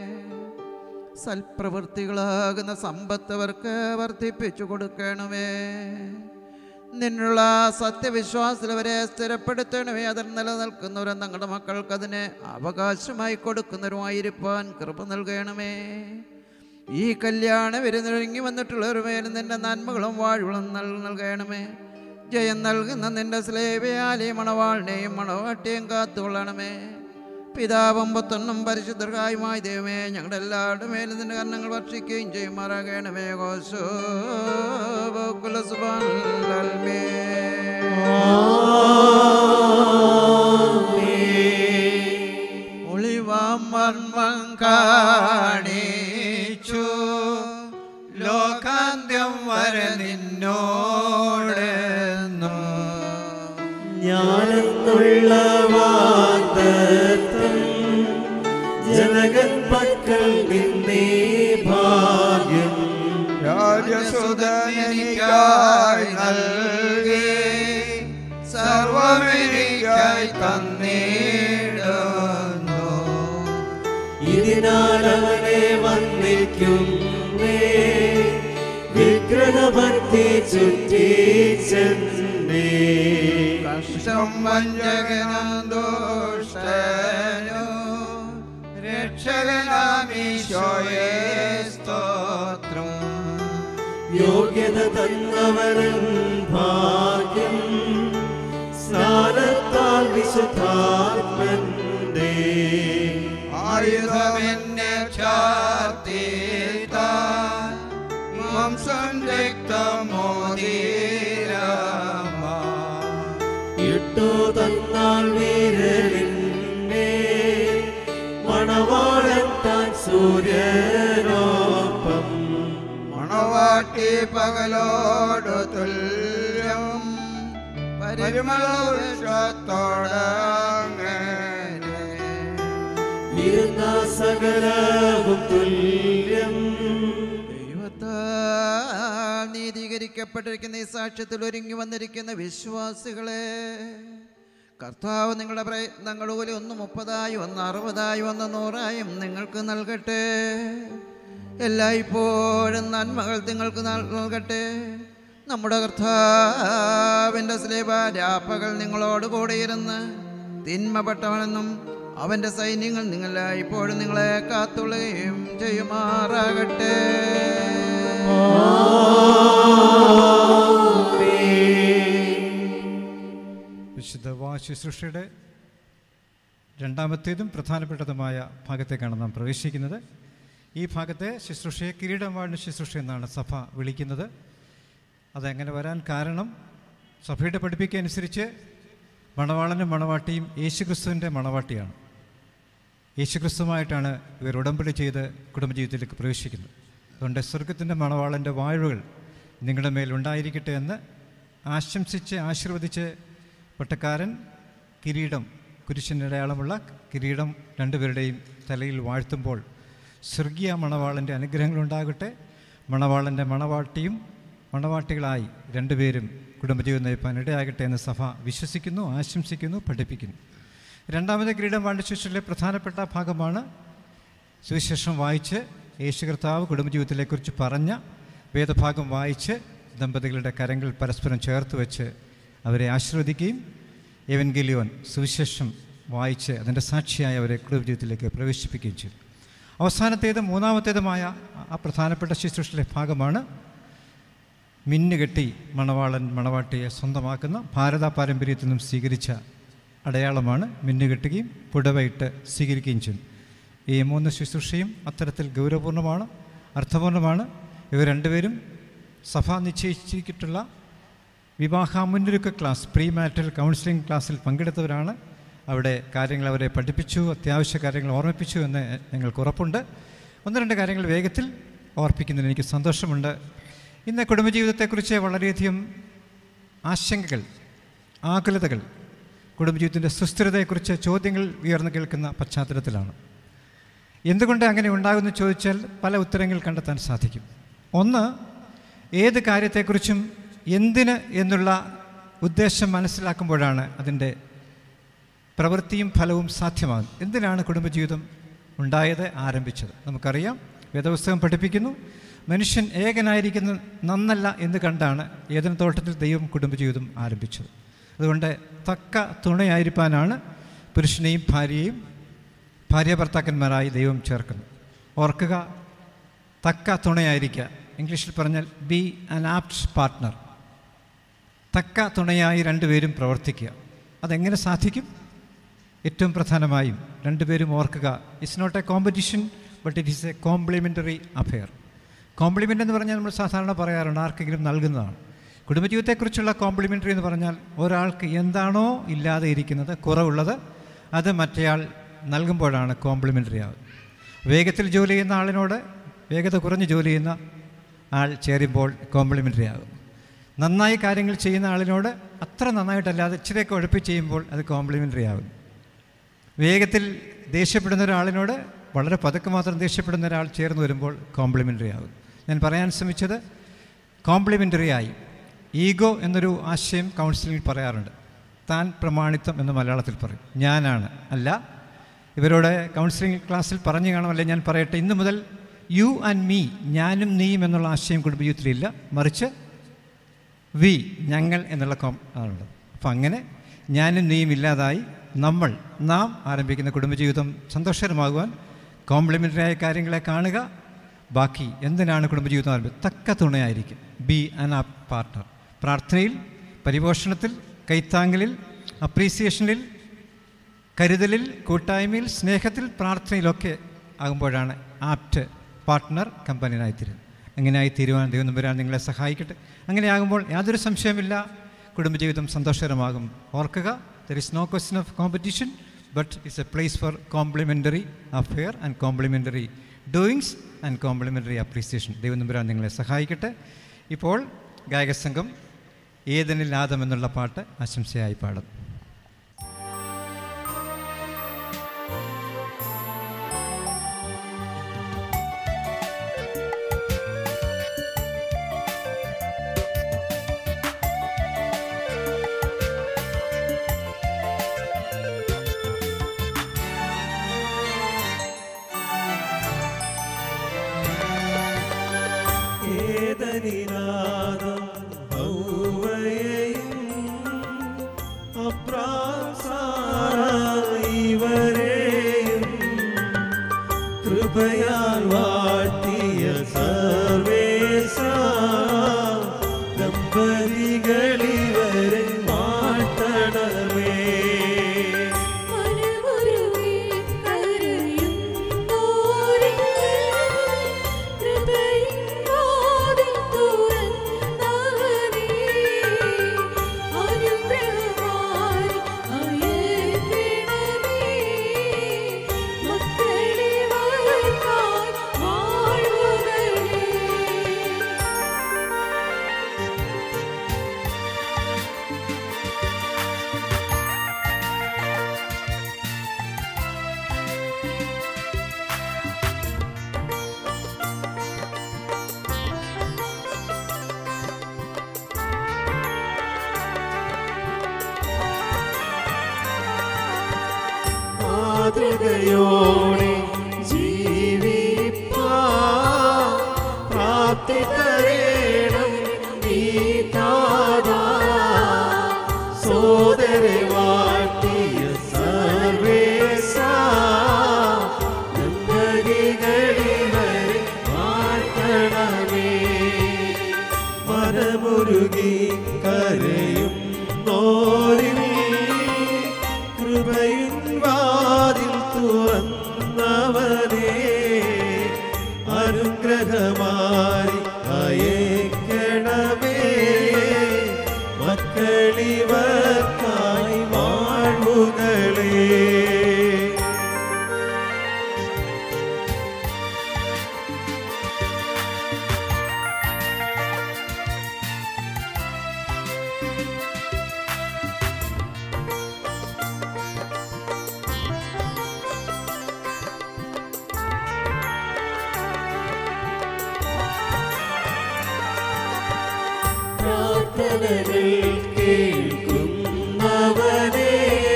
S3: സൽപ്രവൃത്തികളാകുന്ന സമ്പത്ത് അവർക്ക് വർദ്ധിപ്പിച്ചു കൊടുക്കണമേ. നിന്നുള്ള സത്യവിശ്വാസത്തിലവരെ സ്ഥിരപ്പെടുത്തണമേ. അതിൽ നിലനിൽക്കുന്നവരും തങ്ങളുടെ മക്കൾക്ക് അതിനെ അവകാശമായി കൊടുക്കുന്നവരുമായിരിക്കാൻ കൃപ നൽകണമേ. ഈ കല്യാണ വിരുന്നൊരുങ്ങി വന്നിട്ടുള്ളവരുടെ മേലും നിന്റെ നന്മകളും വാഴ്വുകളും നൽകണമേ. ജയം നൽകുന്ന നിന്റെ സ്ലേവയാൽ ഈ മണവാളിനെയും മണവാട്ടിയും കാത്തുകൊള്ളണമേ. പിതാവും പുത്രനും പരിശുദ്ധർക്കായുമായ ദൈവമേ, ഞങ്ങളുടെ എല്ലാവരുടെ മേലും നിന്റെ കർണങ്ങൾ വർഷിക്കുകയും ചെയ്യുമാറാകണമേ. കോശോ ഒളിവാം മർമ്മം കാണിച്ചു ലോകാന്ത്യം വരെ നിന്നോടെന്നും
S2: ഞാനെന്നുള്ള വാഗ്ദത്തം ജനകൻ പക്കൽ നിന്നേ ഭാഗ്യം
S4: രാജസുതനിക്കായി നൽകി സർവമെനിക്കായി തന്നിടുന്നു.
S2: ഇതിനാൽ അവനെ വന്ദിക്കുന്നേ വിഗ്രഹഭക്തി ചുറ്റിച്ചെന്നേ.
S3: കഷ്ടം വഞ്ചകനും ദുഷ്ടനും രക്ഷകനാമീശോയേ സ്തോത്രം.
S2: യോഗ്യത തന്നവനും ഭാഗ്യം സ്നാനത്താൽ വിശുദ്ധാത്മന്റെ
S3: ആയുധമെന്നെ ചാർത്തിത്താൻ മാംസം രക്തമോദീരമ
S2: ഇട്ടു തന്നാൽ വീരലിന്നെ മണവാളൻ താൻ സൂര്യനോപ്പം.
S3: മണവാട്ടി പകലോടു തുല്യം പരിമളവൃക്ഷത്തോടങ്ങനെ
S2: ഇരുന്ന സകലവും തുല്യം.
S3: ദൈവത്താൽ നീതീകരിക്കപ്പെട്ടിരിക്കുന്ന ഈ സാക്ഷ്യത്തിൽ ഒരുങ്ങി വന്നിരിക്കുന്ന വിശ്വാസികളെ കർത്താവ് നിങ്ങളുടെ പ്രയത്നങ്ങൾ പോലെ ഒന്ന് മുപ്പതായും ഒന്ന് അറുപതായും ഒന്ന് നൂറായും നിങ്ങൾക്ക് നൽകട്ടെ. എല്ലായ്പ്പോഴും നന്മകൾ നിങ്ങൾക്ക് നൽകട്ടെ. നമ്മുടെ കർത്താവിൻ്റെ സ്ലേബാരാപ്പകൾ നിങ്ങളോട് കൂടെയിരുന്ന് തിന്മപ്പെട്ടവനെന്നും അവൻ്റെ സൈന്യങ്ങൾ നിങ്ങളെല്ലായ്പ്പോഴും നിങ്ങളെ കാത്തുള്ളുകയും ചെയ്യുമാറാകട്ടെ.
S1: വിശുദ്ധ ശുശ്രൂഷയുടെ രണ്ടാമത്തേതും പ്രധാനപ്പെട്ടതുമായ ഭാഗത്തേക്കാണ് നാം പ്രവേശിക്കുന്നത്. ഈ ഭാഗത്തെ ശുശ്രൂഷയെ കിരീടം വാഴുന്ന ശുശ്രൂഷ എന്നാണ് സഭ വിളിക്കുന്നത്. അതെങ്ങനെ വരാൻ കാരണം സഭയുടെ പഠിപ്പിക്കനുസരിച്ച് മണവാളനും മണവാട്ടിയും യേശുക്രിസ്തുവിൻ്റെ മണവാട്ടിയാണ്. യേശുക്രിസ്തുവുമായിട്ടാണ് ഇവർ ഉടമ്പടി ചെയ്ത് കുടുംബജീവിതത്തിലേക്ക് പ്രവേശിക്കുന്നത്. അതുകൊണ്ട് സ്വർഗത്തിൻ്റെ മണവാളൻ്റെ വാഴ്വുകൾ നിങ്ങളുടെ മേലുണ്ടായിരിക്കട്ടെ എന്ന് ആശംസിച്ച് ആശീർവദിച്ച് പട്ടക്കാരൻ കിരീടം, കുരിശിൻ്റെ അടയാളമുള്ള കിരീടം രണ്ടുപേരുടെയും തലയിൽ വാഴ്ത്തുമ്പോൾ സ്വർഗീയ മണവാളൻ്റെ അനുഗ്രഹങ്ങളുണ്ടാകട്ടെ. മണവാളൻ്റെ മണവാട്ടിയും മണവാട്ടികളായി രണ്ടുപേരും കുടുംബജീവിതം നയിപ്പാൻ ഇടയാകട്ടെ എന്ന് സഭ വിശ്വസിക്കുന്നു, ആശംസിക്കുന്നു, പഠിപ്പിക്കുന്നു. രണ്ടാമത്തെ കിരീടം വാഴ്ന്ന ശുശ്രൂഷയിലെ പ്രധാനപ്പെട്ട ഭാഗമാണ് സുവിശേഷം വായിച്ച് യേശു കർത്താവ് കുടുംബജീവിതത്തെക്കുറിച്ച് പറഞ്ഞ വേദഭാഗം വായിച്ച് ദമ്പതികളുടെ കരങ്ങൾ പരസ്പരം ചേർത്ത് വെച്ച് അവരെ ആശീർവദിക്കുകയും എവൻഗേലിയോൻ സുവിശേഷം വായിച്ച് അതിൻ്റെ സാക്ഷിയായി അവരെ കുടുംബജീവിതത്തിലേക്ക് പ്രവേശിപ്പിക്കുകയും ചെയ്തു. അവസാനത്തേതും മൂന്നാമത്തേതുമായ ആ പ്രധാനപ്പെട്ട ശുശ്രൂഷയിലെ ഭാഗമാണ് മിന്നുകെട്ടി മണവാളൻ മണവാട്ടിയെ സ്വന്തമാക്കുന്ന ഭാരത പാരമ്പര്യത്തിൽ നിന്നും സ്വീകരിച്ച അടയാളമാണ് മിന്നുകെട്ടുകയും പുടവയിട്ട് സ്വീകരിക്കുകയും ചെയ്യും. ഈ മൂന്ന് ശുശ്രൂഷയും അത്തരത്തിൽ ഗൗരവപൂർണ്ണമാണ്, അർത്ഥപൂർണ്ണമാണ്. ഇവർ രണ്ടുപേരും സഭ നിശ്ചയിച്ചിട്ടുള്ള വിവാഹ മുന്നൊരുക്ക ക്ലാസ്, പ്രീ മാരിറ്റൽ കൗൺസിലിംഗ് ക്ലാസ്സിൽ പങ്കെടുത്തവരാണ്. അവിടെ കാര്യങ്ങൾ അവരെ പഠിപ്പിച്ചു, അത്യാവശ്യ കാര്യങ്ങൾ ഓർമ്മിപ്പിച്ചു എന്ന് ഞങ്ങൾക്ക് ഉറപ്പുണ്ട്. ഒന്ന് രണ്ട് കാര്യങ്ങൾ വേഗത്തിൽ ഓർപ്പിക്കുന്നതിന് എനിക്ക് സന്തോഷമുണ്ട്. ഇന്ന് കുടുംബജീവിതത്തെക്കുറിച്ച് വളരെയധികം ആശങ്കകൾ, ആകുലതകൾ, കുടുംബജീവിതത്തിൻ്റെ സുസ്ഥിരതയെക്കുറിച്ച് ചോദ്യങ്ങൾ ഉയർന്നു കേൾക്കുന്ന പശ്ചാത്തലത്തിലാണ്. എന്തുകൊണ്ട് അങ്ങനെ ഉണ്ടാകുമെന്ന് ചോദിച്ചാൽ പല ഉത്തരങ്ങൾ കണ്ടെത്താൻ സാധിക്കും. ഒന്ന്, ഏത് കാര്യത്തെക്കുറിച്ചും എന്തിന് എന്നുള്ള ഉദ്ദേശം മനസ്സിലാക്കുമ്പോഴാണ് അതിൻ്റെ പ്രവൃത്തിയും ഫലവും സാധ്യമാകുന്നത്. എന്തിനാണ് കുടുംബജീവിതം ഉണ്ടായത്, ആരംഭിച്ചത്? നമുക്കറിയാം, വേദപുസ്തകം പഠിപ്പിക്കുന്നു, മനുഷ്യൻ ഏകനായിരിക്കുന്ന നന്നല്ല എന്ന് കണ്ടാണ് ഏദൻ തോട്ടത്തിൽ ദൈവം കുടുംബജീവിതം ആരംഭിച്ചത്. അതുകൊണ്ട് തക്ക തുണയായിരിക്കാനാണ് പുരുഷനെയും ഭാര്യയെയും ഭാര്യ ഭർത്താക്കന്മാരായി ദൈവം ചേർക്കുന്നു. ഓർക്കുക, തക്ക തുണയായിരിക്കുക. ഇംഗ്ലീഷിൽ പറഞ്ഞാൽ ബി ആൻ ആപ്റ്റ് പാർട്ട്ണർ. തക്ക തുണയായി രണ്ടുപേരും പ്രവർത്തിക്കുക. അതെങ്ങനെ സാധിക്കും? ഏറ്റവും പ്രധാനമായും രണ്ടുപേരും ഓർക്കുക, it's not a competition but it is a complementary affair. Complement എന്ന് പറഞ്ഞാൽ നമ്മൾ സാധാരണ പറയാറുണ്ട്, ആർക്കെങ്കിലും നൽകുന്നതാണ്. കുടുംബജീവിതത്തെക്കുറിച്ചുള്ള കോംപ്ലിമെൻ്ററി എന്ന് പറഞ്ഞാൽ ഒരാൾക്ക് എന്താണോ ഇല്ലാതെ ഇരിക്കുന്നത്, കുറവുള്ളത്, അത് മറ്റേയാൾ നൽകുമ്പോഴാണ് കോംപ്ലിമെൻ്ററി ആകുന്നത്. വേഗത്തിൽ ജോലി ചെയ്യുന്ന ആളിനോട് വേഗത കുറഞ്ഞ് ജോലി ചെയ്യുന്ന ആൾ ചേരുമ്പോൾ കോംപ്ലിമെൻ്ററി ആകും. നന്നായി കാര്യങ്ങൾ ചെയ്യുന്ന ആളിനോട് അത്ര നന്നായിട്ടല്ലാതെ ഇച്ചിരിയൊക്കെ ഉഴപ്പി ചെയ്യുമ്പോൾ അത് കോംപ്ലിമെൻ്ററി ആകും. വേഗത്തിൽ ദേഷ്യപ്പെടുന്ന ഒരാളിനോട് വളരെ പതുക്കെ മാത്രം ദേഷ്യപ്പെടുന്ന ഒരാൾ ചേർന്ന് വരുമ്പോൾ കോംപ്ലിമെൻ്ററി ആകും. ഞാൻ പറയാൻ ശ്രമിച്ചത് കോംപ്ലിമെൻ്ററി ആയി. ഈഗോ എന്നൊരു ആശയം കൗൺസിലിംഗിൽ പറയാറുണ്ട്. താൻ പ്രമാണിത്വം എന്ന് മലയാളത്തിൽ പറയും. ഞാനാണ് അല്ല. ഇവരോട് കൗൺസിലിംഗ് ക്ലാസ്സിൽ പറഞ്ഞു കാണുമല്ലേ, ഞാൻ പറയട്ടെ, ഇന്നു മുതൽ യു ആൻഡ് മീ, ഞാനും നീയും എന്നുള്ള ആശയം കുടുംബജീവിതത്തിലില്ല, മറിച്ച് വി, ഞങ്ങൾ എന്നുള്ള കോം ആണുള്ളത്. അപ്പം അങ്ങനെ ഞാനും നീയും ഇല്ലാതായി നമ്മൾ, നാം ആരംഭിക്കുന്ന കുടുംബജീവിതം സന്തോഷകരമാകുവാൻ കോംപ്ലിമെൻ്ററിയായ കാര്യങ്ങളെ കാണുക. ബാക്കി എന്തിനാണ് കുടുംബജീവിതം ആരംഭിക്കുന്നത്? തക്ക തുണയായിരിക്കും. Be an a partner. പ്രാർത്ഥനയിൽ, പരിപോഷണത്തിൽ, കൈത്താങ്ങലിൽ, അപ്രീസിയേഷനിൽ, കരുതലിൽ, കൂട്ടായ്മയിൽ, സ്നേഹത്തിൽ, പ്രാർത്ഥനയിലൊക്കെ ആകുമ്പോഴാണ് ആപ്റ്റ് പാർട്ട്ണർ കമ്പനിയായിത്തീരുന്നത്. അങ്ങനെയായി തീരുവാൻ ദൈവം നമ്പുരാൻ നിങ്ങളെ സഹായിക്കട്ടെ. അങ്ങനെയാകുമ്പോൾ യാതൊരു സംശയമില്ല, കുടുംബജീവിതം സന്തോഷകരമാകും. ഓർക്കുക, there is no question of competition, but it's a place for complementary affair and complementary doings and complementary appreciation. ദൈവം നമ്പുരാൻ നിങ്ങളെ സഹായിക്കട്ടെ. ഇപ്പോൾ ഗായകസംഘം ഏദനിൽ ആദം എന്നുള്ള പാട്ട് ആശംസയായി പാടും.
S2: ഏദനിനാദം ഹൗവയെയും അബ്രാം സാറായിവരെയും കൃപയാൽ വാഴ്ത്തിയ സർവേശ ദമ്പതികളിവരെ വാഴ്ത്തണമേ. മാതൃകയോടെ ജീവിപ്പാൻ പ്രാപ്തി തരേ ദൂതരെ വാഴ്ത്തിയ സർവേശ നന്ദരികളിവരെ വാഴ്ത്തണമേ. മനമുരുകി കരയും നോരിൽ കൃപയിൻ വാതിൽ തുറന്നവനേ അനുഗ്രഹമായി അയക്കണമേ. മക്കളിവർക്കായി വാഴ്വുകളേ. പ്രാർത്ഥനകൾ കേൾക്കുന്നവനേ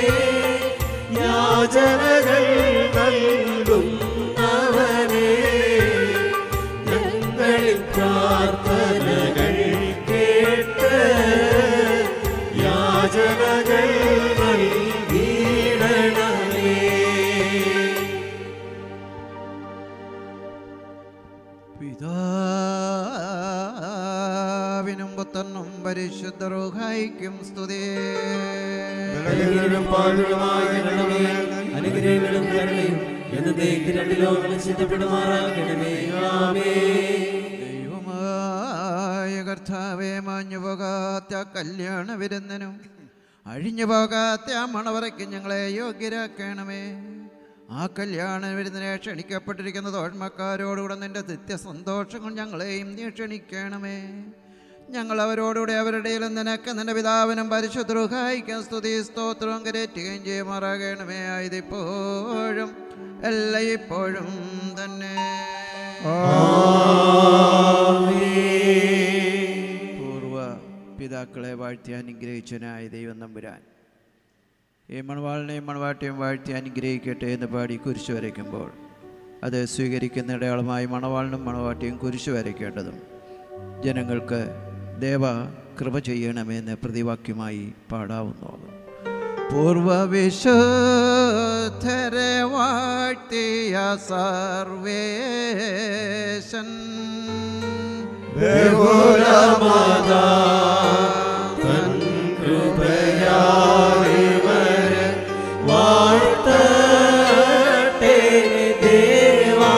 S2: യാചനകൾ നൽകുന്നവനേ ഞങ്ങളിൽ പ്രാർത്ഥനകൾ കേട്ട് യാചനകൾ നൽകിയിടണമേ.
S3: പിതാവിനും പുത്രനും പരിശുദ്ധ റൂഹായിക്കും സ്തുതി.
S2: ബലഹീനരും പാടുകളുമായ ഞങ്ങളുടെ മേൽ അനുഗ്രഹങ്ങളും കരുണയും എന്നേക്ക് രണ്ട് ലോകങ്ങളും സിദ്ധപ്പെടുമാറാകണമേ. ആമേൻ.
S3: ദൈവമായ കർത്താവേ, മാഞ്ഞു പോകാത്ത കല്യാണ വിരുന്നനും അഴിഞ്ഞു പോകാത്ത ആ മണവറയ്ക്ക് ഞങ്ങളെ യോഗ്യരാക്കണമേ. ആ കല്യാണ വിരുന്നിനെ ക്ഷണിക്കപ്പെട്ടിരിക്കുന്ന തോഴ്മക്കാരോടുകൂടെ നിന്റെ നിത്യസന്തോഷങ്ങൾ ഞങ്ങളെയും നീ ക്ഷണിക്കണമേ. ഞങ്ങൾ അവരോടുകൂടെ അവരുടെ നിനക്ക് നിന്റെ പിതാവിനും പരിശുദ്ധ റൂഹായിക്കും സ്തുതി സ്തോത്രവും കരേറ്റുകയും ചെയ്യുമാറാകണമേ. ആയതിപ്പോഴും എല്ലായ്പ്പോഴും തന്നെ. പൂർവ പിതാക്കളെ വാഴ്ത്തി അനുഗ്രഹിച്ചനായ ദൈവം നമ്പുരാൻ ഈ മണവാളിനെയും മണവാട്ടിയും വാഴ്ത്തി അനുഗ്രഹിക്കട്ടെ എന്ന് പാടി കുരിശു വരയ്ക്കുമ്പോൾ അത് സ്വീകരിക്കുന്ന ഇടയാളമായി മണവാളിനും മണവാട്ടിയും കുരിശു വരയ്ക്കേണ്ടതും ജനങ്ങൾക്ക് ദേവ കൃപ ചെയ്യണമെന്ന് പ്രതിവാക്യമായി പാടാവുന്നു. പൂർവവിശുദ്ധരെ വാഴ്ത്തിയ സർവേശൻ
S2: വാഴ്ത്തട്ടെ ദേവാ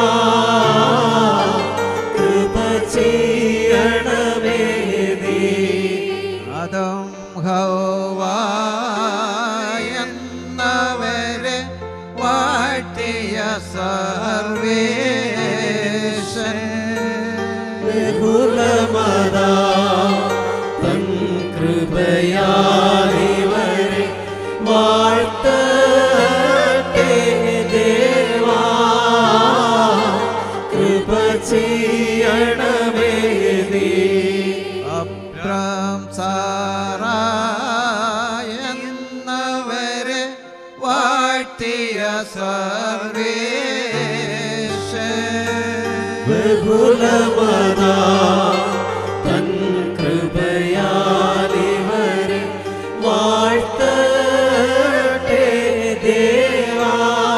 S2: കൃപ ചെയ്യണമേ നീ.
S3: അതം ഹൗവായെന്നവരെ വാഴ്ത്തിയ സർവേശൻ
S2: ബഹുലമതാ തൻ കൃപയാലിവരെ വാഴ്ത്തട്ടെ ദേവാ കൃപ ചെയ്യണമേ നീ.
S3: അബ്രാം സാറായെന്നവരെ വാഴ്ത്തിയ സർവേശൻ
S2: ബഹുലമതാ തൻ കൃപയാലിവരെ വാഴ്ത്തട്ടെ ദേവാ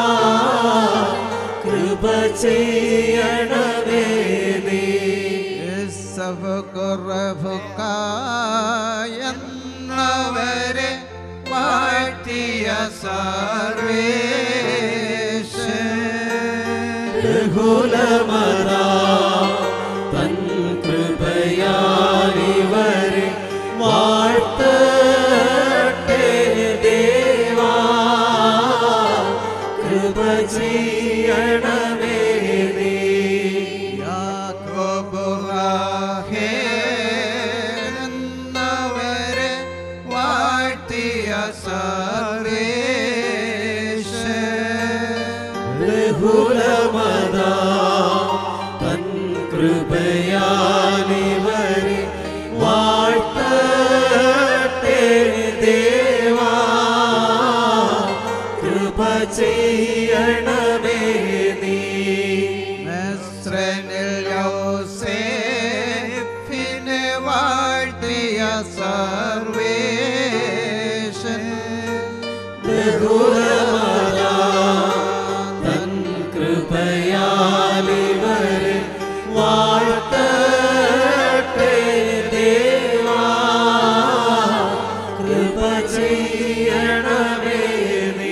S2: കൃപ ചെയ്യണമേ നീ.
S3: എന്നവരെ വാഴ്ത്തിയ സർവേശൻ
S2: ബഹുലമതാ തൻ കൃപയാലിവരെ വാഴ്ത്തട്ടെ ദേവാ കൃപ ചെയ്യണമേ നീ.
S3: യാക്കോബുറാഹേലെന്നവരെ വാഴ്ത്തിയ സർവേശൻ
S2: ബഹുലമതാ തൻ കൃപയാലിവരെ വാഴ്ത്തട്ടെ ദേവാ കൃപ ചെയ്യണമേ നീ.
S3: മെസ്രനിൽ യൗസേപ്പിനെ വാഴ്ത്തിയ സർവേശൻ
S2: തൻ കൃപയാലിവരെ വാഴ്ത്തട്ടെ ദേവാ, കൃപ ചെയ്യണമേ നീ.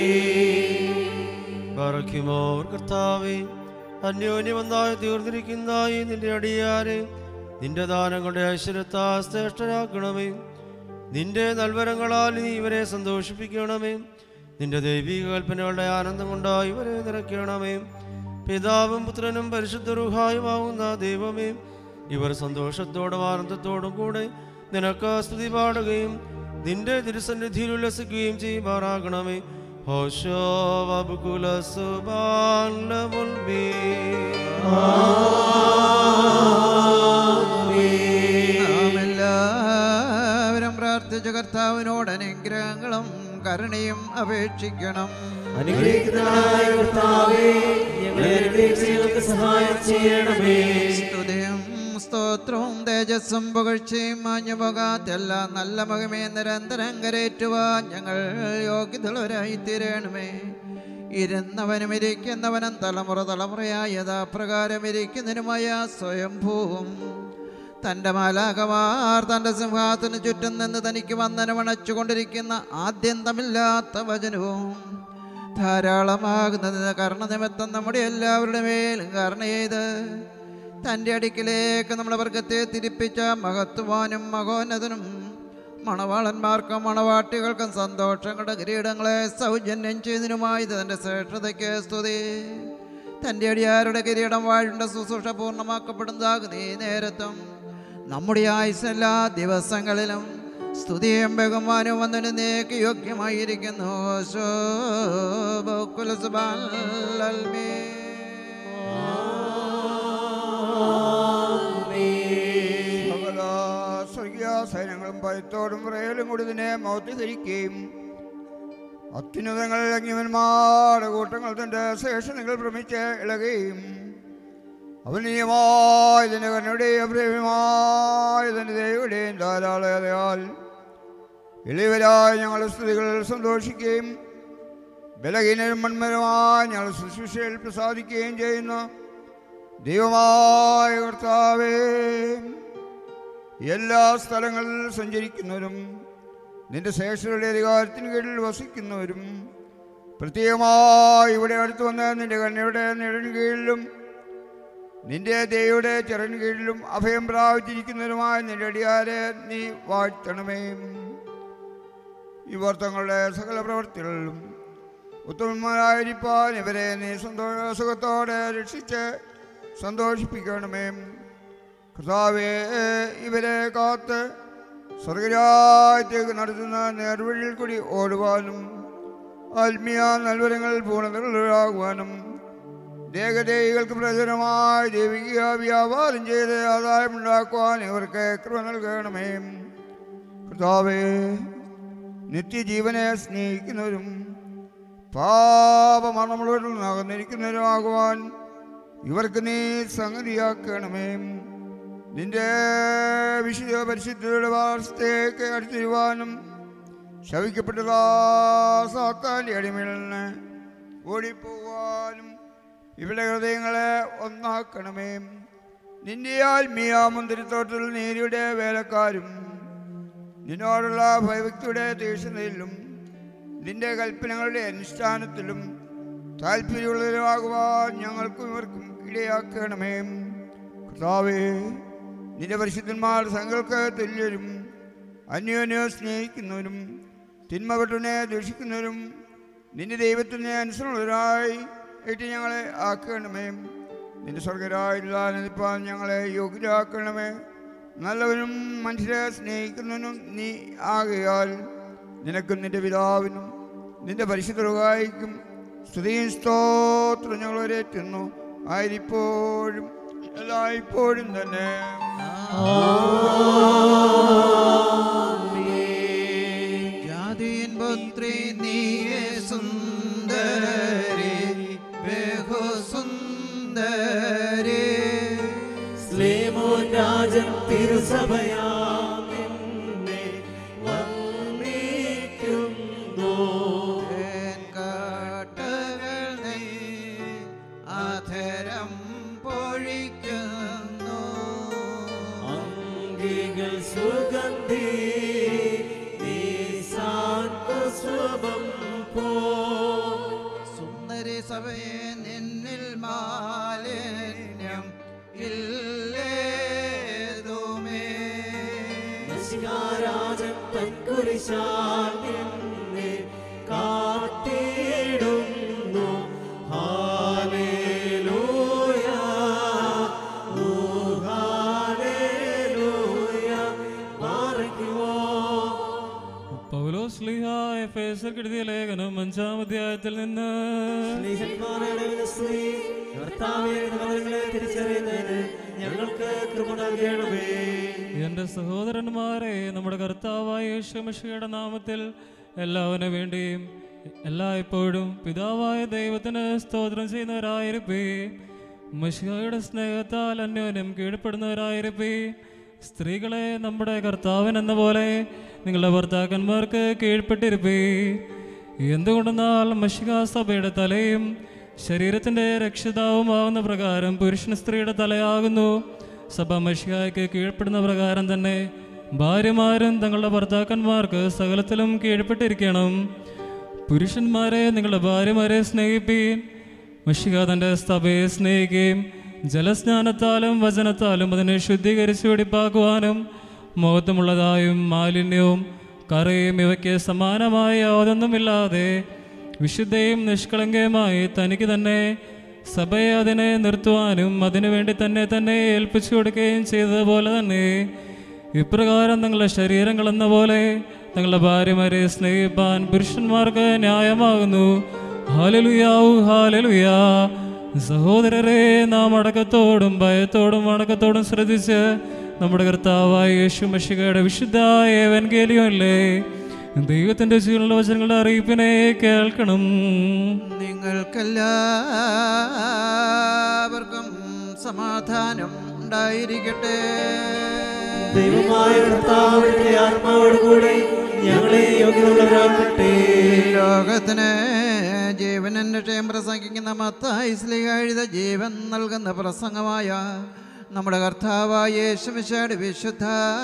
S6: ബാറക്കുമോർ കർത്താവേ, അന്യോന്യമൊന്നായി തീർന്നിരിക്കുന്ന ഈ നിന്റെ അടിയാരെ നിന്റെ ദാനങ്ങളുടെ ഐശ്വര്യത്താ ശ്രേഷ്ഠരാക്കണമേ. നിന്റെ നൽവരങ്ങളാൽ നീ ഇവരെ സന്തോഷിപ്പിക്കണമേ. നിന്റെ ദൈവിക കൽപ്പനകളുടെ ആനന്ദം കൊണ്ടായി ഇവരെ നിറയ്ക്കണമേ. പിതാവും പുത്രനും പരിശുദ്ധ റൂഹായുമാവുന്ന ദൈവമേ, ഇവർ സന്തോഷത്തോടും ആനന്ദത്തോടും കൂടെ നിനക്ക് സ്തുതി പാടുകയും നിന്റെ തിരുസന്നിധിയിൽ ഉല്ലസിക്കുകയും ചെയ്യുമാറാകണമേ. ഹോശോ വബുകുല സുബാൻ ലമുൽമീ.
S3: എല്ലാവരും പ്രാർത്ഥിച്ച കർത്താവിനോട് അനുഗ്രഹങ്ങളും കരുണയും അപേക്ഷിക്കണം.
S2: അനുഗ്രഹിക്കുന്നവനായ കർത്താവേ, ഞങ്ങളെ അനുഗ്രഹിച്ച് ഞങ്ങൾക്ക് സഹായം ചെയ്യണമേ.
S3: സ്തുതിയും സ്തോത്രവും തേജസ്സും പുകഴ്ചയും മാഞ്ഞു പോകാത്ത എല്ലാ നല്ല മഹിമയും നിരന്തരം കരേറ്റുവാൻ ഞങ്ങൾ യോഗ്യതയുള്ളവരായി തീരണമേ. ഇരുന്നവനും ഇരിക്കുന്നവനും തലമുറ തലമുറയായി യഥാപ്രകാരം ഇരിക്കുന്നതിനുമായ സ്വയംഭൂവും തൻ്റെ മാലാകമാർ തൻ്റെ സിംഹാസനത്തിന് ചുറ്റും നിന്ന് തനിക്ക് വന്ദനമണച്ചുകൊണ്ടിരിക്കുന്ന ആദ്യന്തമില്ലാത്ത വചനവും ധാരാളമാകുന്നതിന് കർണനിമിത്തം നമ്മുടെ എല്ലാവരുടെ മേലും കരുണ ചെയ്ത് തൻ്റെ അടുക്കിലേക്ക് നമ്മുടെ വർഗത്തെ തിരിപ്പിച്ച മഹത്വാനും മഹോന്നതനും മണവാളന്മാർക്കും മണവാട്ടികൾക്കും സന്തോഷങ്ങളുടെ കിരീടങ്ങളെ സൗജന്യം ചെയ്തതിനുമായി തൻ്റെ ശ്രേഷ്ഠതയ്ക്ക് സ്തുതി. തൻ്റെ അടിയാരുടെ കിരീടം വാഴുണ്ട ശുശ്രൂഷ പൂർണ്ണമാക്കപ്പെടുന്നതാകുന്ന ഈ നേരത്തും നമ്മുടെ ആയുസ്സെല്ലാ ദിവസങ്ങളിലും സ്തുതിയും ബഹുമാനവും വന്നതിനേക്ക് യോഗ്യമായിരിക്കുന്നു.
S4: സൈന്യങ്ങളും ഭയത്തോടും പ്രേലും കൂടി ഇതിനെ മൗത്തീകരിക്കുകയും അത്യുന്നതങ്ങൾ അഗ്നിവന്മാരുടെ കൂട്ടങ്ങൾ തൻ്റെ ശേഷങ്ങൾ ഭ്രമിച്ച് ഇളകുകയും അവനീയമായതിൻ്റെ കണ്ണുടെയും അപ്രേമമായതിൻ്റെ ദൈവയുടെയും ധാരാളതയാൽ എളിയവരായ ഞങ്ങളുടെ സ്തുതികളിൽ സന്തോഷിക്കുകയും ബലഹീനരും മൺമരമായി ഞങ്ങളുടെ ശുശ്രൂഷയിൽ പ്രസാദിക്കുകയും ചെയ്യുന്ന ദൈവമായ കർത്താവേ, എല്ലാ സ്ഥലങ്ങളിൽ സഞ്ചരിക്കുന്നവരും നിന്റെ ശേഷരുടെ അധികാരത്തിന് കീഴിൽ വസിക്കുന്നവരും പ്രത്യേകമായി ഇവിടെ അടുത്ത് വന്ന് നിന്റെ കണ്ണയുടെ നിഴലിന് കീഴിലും നിന്റെ ദൈവയുടെ ചെറിന് കീഴിലും അഭയം പ്രാപിച്ചിരിക്കുന്നവരുമായ നിന്റെ അടിയാരെ നീ വാഴ്ത്തണമേ. ഇവർ തങ്ങളുടെ സകല പ്രവൃത്തികളിലും ഉത്തമന്മാരായിരിക്കാൻ ഇവരെ നീ സന്തോഷ സുഖത്തോടെ രക്ഷിച്ച് സന്തോഷിപ്പിക്കണമേ. കർത്താവേ, ഇവരെ കാത്ത് സ്വർഗരാജ്യത്തേക്ക് നടത്തുന്ന നേർവഴിയിൽ കൂടി ഓടുവാനും ആത്മീയ നൽവരങ്ങൾ പൂർണ്ണതകളാകുവാനും ദേഹദേഹികൾക്ക് പ്രചരമായി ദൈവിക വ്യാപാരം ചെയ്ത് ആദായമുണ്ടാക്കുവാൻ ഇവർക്ക് കൃപ നൽകണമേ. കർത്താവേ, നിത്യജീവനെ സ്നേഹിക്കുന്നവരും പാപമരണമുള്ളവരിൽ നിന്ന് അകന്നിരിക്കുന്നവരുമാകുവാൻ ഇവർക്ക് നീ സംഗതിയാക്കണമേ. നിന്റെ വിശുദ്ധ പരിശുദ്ധയുടെ വാർത്തയ്ക്ക് അടുത്തിരുവാനും ശവിക്കപ്പെട്ടതാ സാത്താൻ്റെ അടിമയിൽ നിന്ന് ഓടിപ്പോവാനും ഇവിടെ ഹൃദയങ്ങളെ ഒന്നാക്കണമേ. നിന്റെ ആത്മീയ മുന്തിരിത്തോട്ടത്തിൽ നീതിയുടെ വേലക്കാരും നിന്നോടുള്ള ഭയഭക്തിയുടെ തീക്ഷ്ണതയിലും നിന്റെ കൽപ്പനകളുടെ അനുഷ്ഠാനത്തിലും താല്പര്യമുള്ളവരുമാകുവാൻ ഞങ്ങൾക്കും ഇവർക്കും ഇടയാക്കണമേ. കർത്താവേ, നിന്റെ പരിശുദ്ധന്മാർ സംഘങ്ങൾക്ക് തുല്യരും അന്യോന്യം സ്നേഹിക്കുന്നവരും തിന്മപെട്ടനെ ദൂഷിക്കുന്നവരും നിന്റെ ദൈവത്തിനെ അനുസരണമുള്ളവരായി ഏറ്റ് ഞങ്ങളെ ആക്കണമേ. നിന്റെ സ്വർഗരായില്ലാതിപ്പാൻ ഞങ്ങളെ യോഗ്യരാക്കണമേ. നല്ലവനും മനുഷ്യരെ സ്നേഹിക്കുന്നവനും നീ ആകയാൽ നിനക്കും നിന്റെ പിതാവിനും നിന്റെ പരിശുദ്ധ റുഹായിക്കും സ്തുതിയും സ്തോത്രം ഞങ്ങൾ ഒരേറ്റുന്നു ആയിരിപ്പോഴും എല്ലായ്പ്പോഴും തന്നെ.
S3: ജാതീൻ പുത്രി നീയേ സുന്ദരി ബഹു സുന്ദരി
S2: സ്ലേമോൻ രാജൻ തിരുസഭയാം നിന്നെ വന്ദിക്കുന്നു. പാപം പോ.
S3: സുന്ദരി സഭയെ നിന്നിൽ മാലിന്യം ഇല്ലേതുമേ.
S2: രാജൻ തൻ കുരിശാൽ നിന്നെ കാത്തിടുന്നു. ഹല്ലേലൂയ, ഓ ഹല്ലേലൂയ, ബാറക്കുമോ.
S7: പൗലോസ് ശ്ലീഹ എഫേസ്യർക്ക് എഴുതിയ ലേഖനം അഞ്ചാം അധ്യായത്തിൽ നിന്ന്
S2: ഞങ്ങൾക്ക് കൃപ നൽകണമേ.
S7: എന്റെ സഹോദരന്മാരെ, നമ്മുടെ കർത്താവായ യേശു മിശിഹായുടെ നാമത്തിൽ എല്ലാവരും വേണ്ടിയും എല്ലായ്പ്പോഴും പിതാവായ ദൈവത്തിന് സ്തോത്രം ചെയ്യുന്നവരായിരിപ്പേ. മിശിഹായുടെ സ്നേഹത്താൽ അന്യോന്യം കീഴ്പ്പെടുന്നവരായിരിപ്പേ. സ്ത്രീകളെ, നമ്മുടെ കർത്താവിനെന്ന പോലെ നിങ്ങളുടെ ഭർത്താക്കന്മാർക്ക് കീഴ്പ്പെട്ടിരിപ്പേ. എന്തുകൊണ്ടെന്നാൽ മിശിഹാ സഭയുടെ തലയും ശരീരത്തിൻ്റെ രക്ഷിതാവുമാകുന്ന പ്രകാരം പുരുഷൻ സ്ത്രീയുടെ തലയാകുന്നു. സഭ മിശിഹായ്ക്ക് കീഴ്പ്പെടുന്ന പ്രകാരം തന്നെ ഭാര്യമാരും തങ്ങളുടെ ഭർത്താക്കന്മാർക്ക് സകലത്തിലും കീഴ്പ്പെട്ടിരിക്കണം. പുരുഷന്മാരെ, നിങ്ങളുടെ ഭാര്യമാരെ സ്നേഹിപ്പീൻ. മിശിഹാ തൻ്റെ സഭയെ സ്നേഹിക്കുകയും ജലസ്നാനത്താലും വചനത്താലും അതിനെ ശുദ്ധീകരിച്ച് വെടിപ്പാക്കുവാനും മോഹത്വമുള്ളതായും മാലിന്യവും കറയും ഇവയ്ക്ക് സമാനമായ യാതൊന്നുമില്ലാതെ വിശുദ്ധയും നിഷ്കളങ്കയുമായി തനിക്ക് തന്നെ സഭയെ അതിനെ നിർത്തുവാനും അതിനുവേണ്ടി തന്നെ തന്നെ ഏൽപ്പിച്ചു കൊടുക്കുകയും ചെയ്തതുപോലെ തന്നെ ഇപ്രകാരം തങ്ങളുടെ ശരീരങ്ങളെന്ന പോലെ തങ്ങളുടെ ഭാര്യമാരെ സ്നേഹിപ്പാൻ പുരുഷന്മാർക്ക് ന്യായമാകുന്നു. ഹല്ലേലൂയാ, ഹല്ലേലൂയാ. സഹോദരരെ, നാം അടക്കത്തോടും ഭയത്തോടും വണക്കത്തോടും ശ്രദ്ധിച്ച് നമ്മുടെ കർത്താവായ യേശു മിശിഹായുടെ വിശുദ്ധ എവൻഗേലിയോനിലെ ദൈവത്തിൻ്റെ ജീവനുള്ള വചനങ്ങളുടെ അറിയിപ്പിനെ കേൾക്കണം.
S3: നിങ്ങൾക്കെല്ലാവർക്കും സമാധാനം ഉണ്ടായിരിക്കട്ടെ.
S2: ദൈവമായ കർത്താവിന്റെ ആത്മാവോടുകൂടി ഞങ്ങളെ യോഗ്യതയുള്ളവരാക്കട്ടെ.
S3: ലോകത്തിന് ജീവനെന്ന് ക്ഷയം പ്രസംഗിക്കുന്ന മത്തായി ശ്ലീഹ എഴുതിയ ജീവൻ നൽകുന്ന പ്രസംഗമായ നമ്മുടെ കർത്താവായ യേശു മിശിഹായുടെ വിശുദ്ധ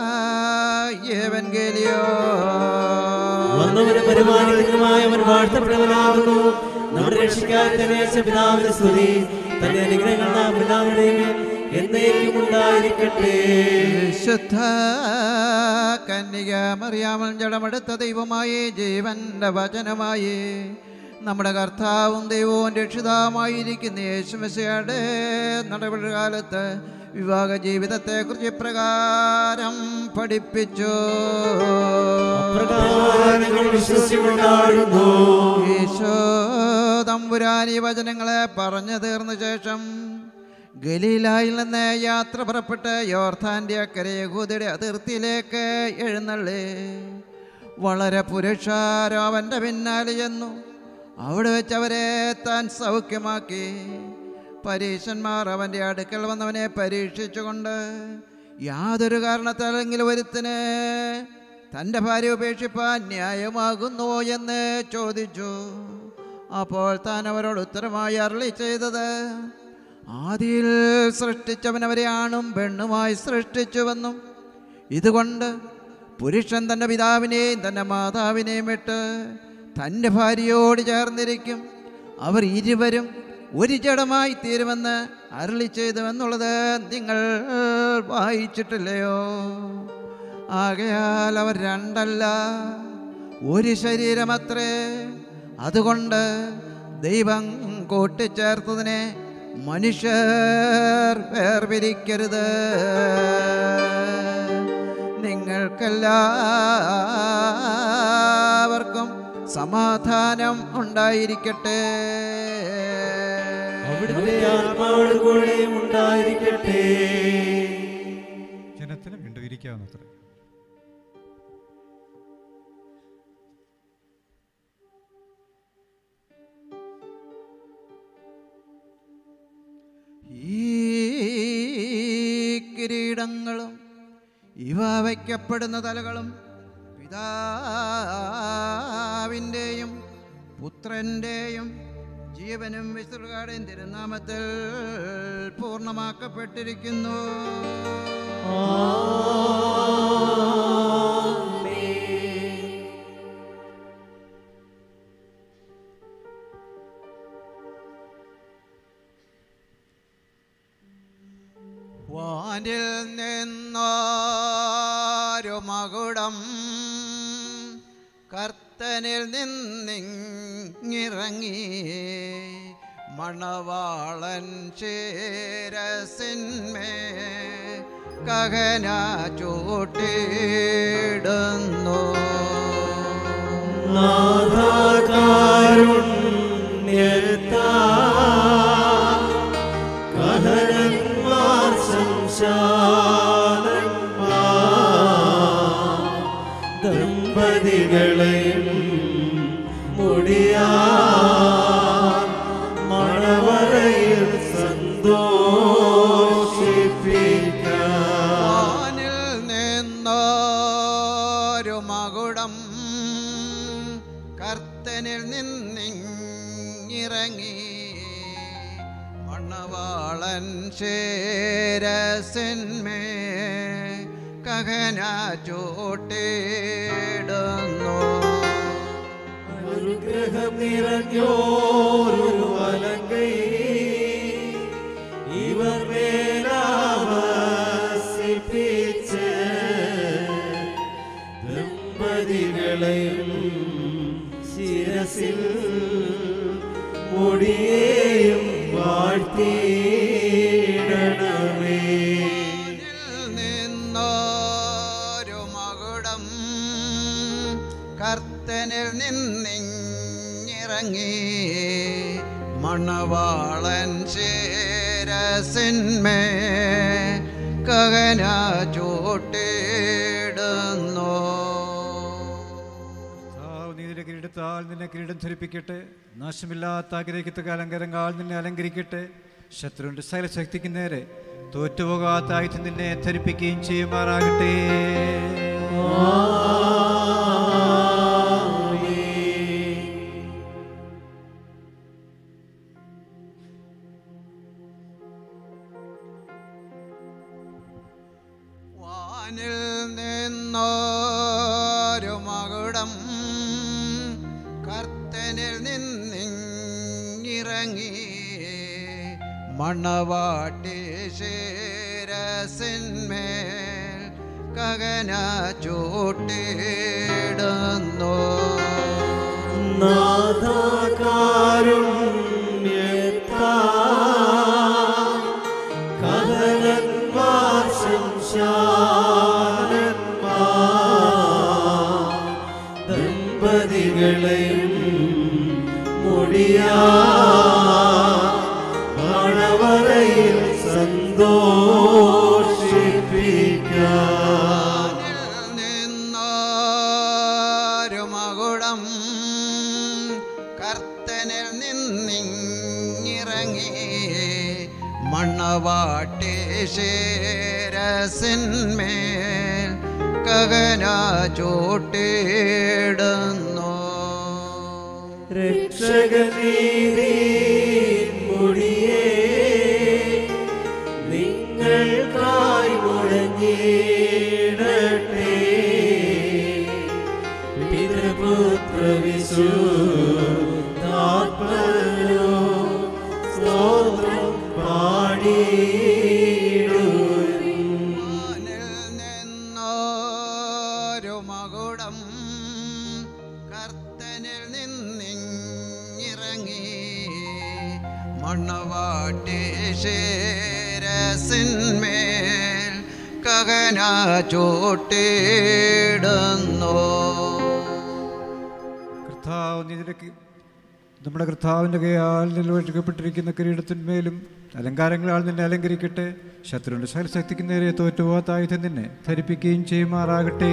S3: എവൻഗേലിയോൻ.
S2: വന്നവനും പരിപാലിക്കുന്നതുമായവൻ വാഴ്ത്തപ്പെട്ടവനാകുന്നു. നമ്മുടെ രക്ഷിക്കാരനെ പിതാവിന്റെ സ്തുതി. തന്റെ അനുഗ്രഹങ്ങൾ നാം പിതാവിന്റെയും എന്നേക്കും ഉണ്ടായിരിക്കട്ടെ.
S3: വിശുദ്ധ കന്യക മറിയാമൽ ജഡമെടുത്ത ദൈവമായി ജീവന്റെ വചനമായി നമ്മുടെ കർത്താവും ദൈവവും രക്ഷിതാവുമായിരിക്കുന്ന യേശു മിശിഹായുടെ നടപടി കാലത്ത് വിവാഹ ജീവിതത്തെ കുറിച്ച് ഇപ്രകാരം പഠിപ്പിച്ചു. ഈശോ തമ്പുരാൻ ഈ വചനങ്ങളെ പറഞ്ഞു തീർന്ന ശേഷം ഗലീലായിൽ നിന്ന് യാത്ര പുറപ്പെട്ട് യോർദാന്റെ അക്കരെ യഹൂദയുടെ അതിർത്തിയിലേക്ക് എഴുന്നള്ളി. വളരെ പുരുഷാരോ അവൻ്റെ പിന്നാലെ ചെന്നു. അവിടെ വെച്ച് അവരെ താൻ സൗഖ്യമാക്കി. പരീശന്മാർ അവൻ്റെ അടുക്കൽ വന്നവനെ പരീക്ഷിച്ചുകൊണ്ട് യാതൊരു കാരണത്താലെങ്കിലും ഒരുത്തിന് തൻ്റെ ഭാര്യ ഉപേക്ഷിപ്പാൻ ന്യായമാകുന്നുവോ എന്ന് ചോദിച്ചു. അപ്പോൾ താൻ അവരോട് ഉത്തരമായി അരുളി ചെയ്തത്, ആദിയിൽ സൃഷ്ടിച്ചവനവരെ ആണും പെണ്ണുമായി സൃഷ്ടിച്ചുവെന്നും ഇതുകൊണ്ട് പുരുഷൻ തൻ്റെ പിതാവിനെയും തൻ്റെ മാതാവിനെയും വിട്ട് തൻ്റെ ഭാര്യയോട് ചേർന്നിരിക്കും, അവർ ഇരുവരും ഒരു ജഡമായി തീരുമെന്ന് അരുളി ചെയ്തുവെന്നുള്ളത് നിങ്ങൾ വായിച്ചിട്ടില്ലയോ? ആകയാൽ അവർ രണ്ടല്ല, ഒരു ശരീരമത്രേ. അതുകൊണ്ട് ദൈവം കൂട്ടിച്ചേർത്തതിനെ മനുഷ്യർ വേർപിരിക്കരുത്. നിങ്ങൾക്കെല്ലാവർക്കും സമാധാനം ഉണ്ടായിരിക്കട്ടെ.
S2: അവിടുത്തെ ആത്മാവോടുകൂടെ ഉണ്ടായിരിക്കട്ടെ.
S1: ജനത്തിന് വീണ്ടും ഇരിക്കാവുന്നത്ര.
S3: ഈ കിരീടങ്ങളും ഇവ വയ്ക്കപ്പെടുന്ന തലകളും പിതാവിൻ്റെയും പുത്രൻ്റെയും ജീവനും വിശുദ്ധരുടെയും തിരുനാമത്തിൽ പൂർണ്ണമാക്കപ്പെട്ടിരിക്കുന്നു. വാനിൽ നിന്നൊരു മകുടം കർത്തനിൽ നിന്നിറങ്ങി മണവാളൻ ശിരസിന്മേ കഹന ചൂട്ടിടുന്നു.
S2: ദമ്പതികളെയും മുടിയാ മണവറയിൽ സന്തോഷിപ്പിക്കാൻ.
S3: നിന്നൊരു മകുടം കർത്തനിൽ നിന്നിറങ്ങി മണവാളൻ ശിരസിന്മേ കഹന ചൂട്ടിടുന്നു.
S2: അനുഗ്രഹം നിറഞ്ഞോരു വലങ്കൈ ഇവർ മേലാവസിപ്പിച്ച് ദമ്പതികളെയും ശിരസിൽ മുടിയേയും വാഴ്ത്തിയിടണമേ.
S3: കർത്തനിൽ നിന്നിറങ്ങി മണവാളൻ ശിരസിന്മേ കഹന ചൂട്ടിടുന്നു.
S1: നീതിയുടെ കിരീടത്താൽ നിന്നെ കിരീടം ധരിപ്പിക്കട്ടെ. നാശമില്ലാത്ത ആഗ്രഹിക്കത്തക്ക അലങ്കാരങ്ങൾ നിന്നെ അലങ്കരിക്കട്ടെ. ശത്രുവിൻ്റെ സകലശക്തിക്ക് നേരെ തോറ്റുപോകാത്ത ആയുധം നിന്നെ ധരിപ്പിക്കുകയും ചെയ്യുമാറാകട്ടെ.
S3: വാനിൽ നിന്നൊരു മകുടം കർത്തനിൽ നിന്നിറങ്ങി മണവാട്ടി ശിരസിന്മേൽ കഹന ചൂട്ടിടുന്നു.
S2: കഹനന്മാർ ദമ്പതികളെയും മുടിയാ മണവറയിൽ സന്തോഷിപ്പിക്കാൻ.
S3: നിന്നൊരു മകുടം കർത്തനിൽ നിന്നിറങ്ങി മണവാട്ടി ശിരസിന്മേൽ കഹന ചൂട്ടിടുന്നു.
S2: രക്ഷകനീതി മുടിയേ നിങ്ങൾക്കായി മുഴങ്ങിയിടട്ടെ. പിതൃപുത്ര വിശുദ്ധാത്മനോ സ്തോത്രം പാടിയിടുവിൻ.
S3: നിന്നൊരു മകുടം കർത്തനിൽ നിന്നിറങ്ങി മണവാട്ടി ശിരസിന്മേൽ കഹന ചൂട്ടിടുന്നു.
S1: കർത്താവ് നീതിയുടെ കി- നമ്മുടെ കർത്താവിൻ്റെ കൈയാൽ നിലവഴിക്കപ്പെട്ടിരിക്കുന്ന കിരീടത്തിന്മേലും അലങ്കാരങ്ങളാൽ നിന്നെ അലങ്കരിക്കട്ടെ. ശത്രുവിൻ്റെ സകലശക്തിക്ക് നേരെ തോറ്റുപോകാത്ത ആയുധം നിന്നെ ധരിപ്പിക്കുകയും ചെയ്യുമാറാകട്ടെ.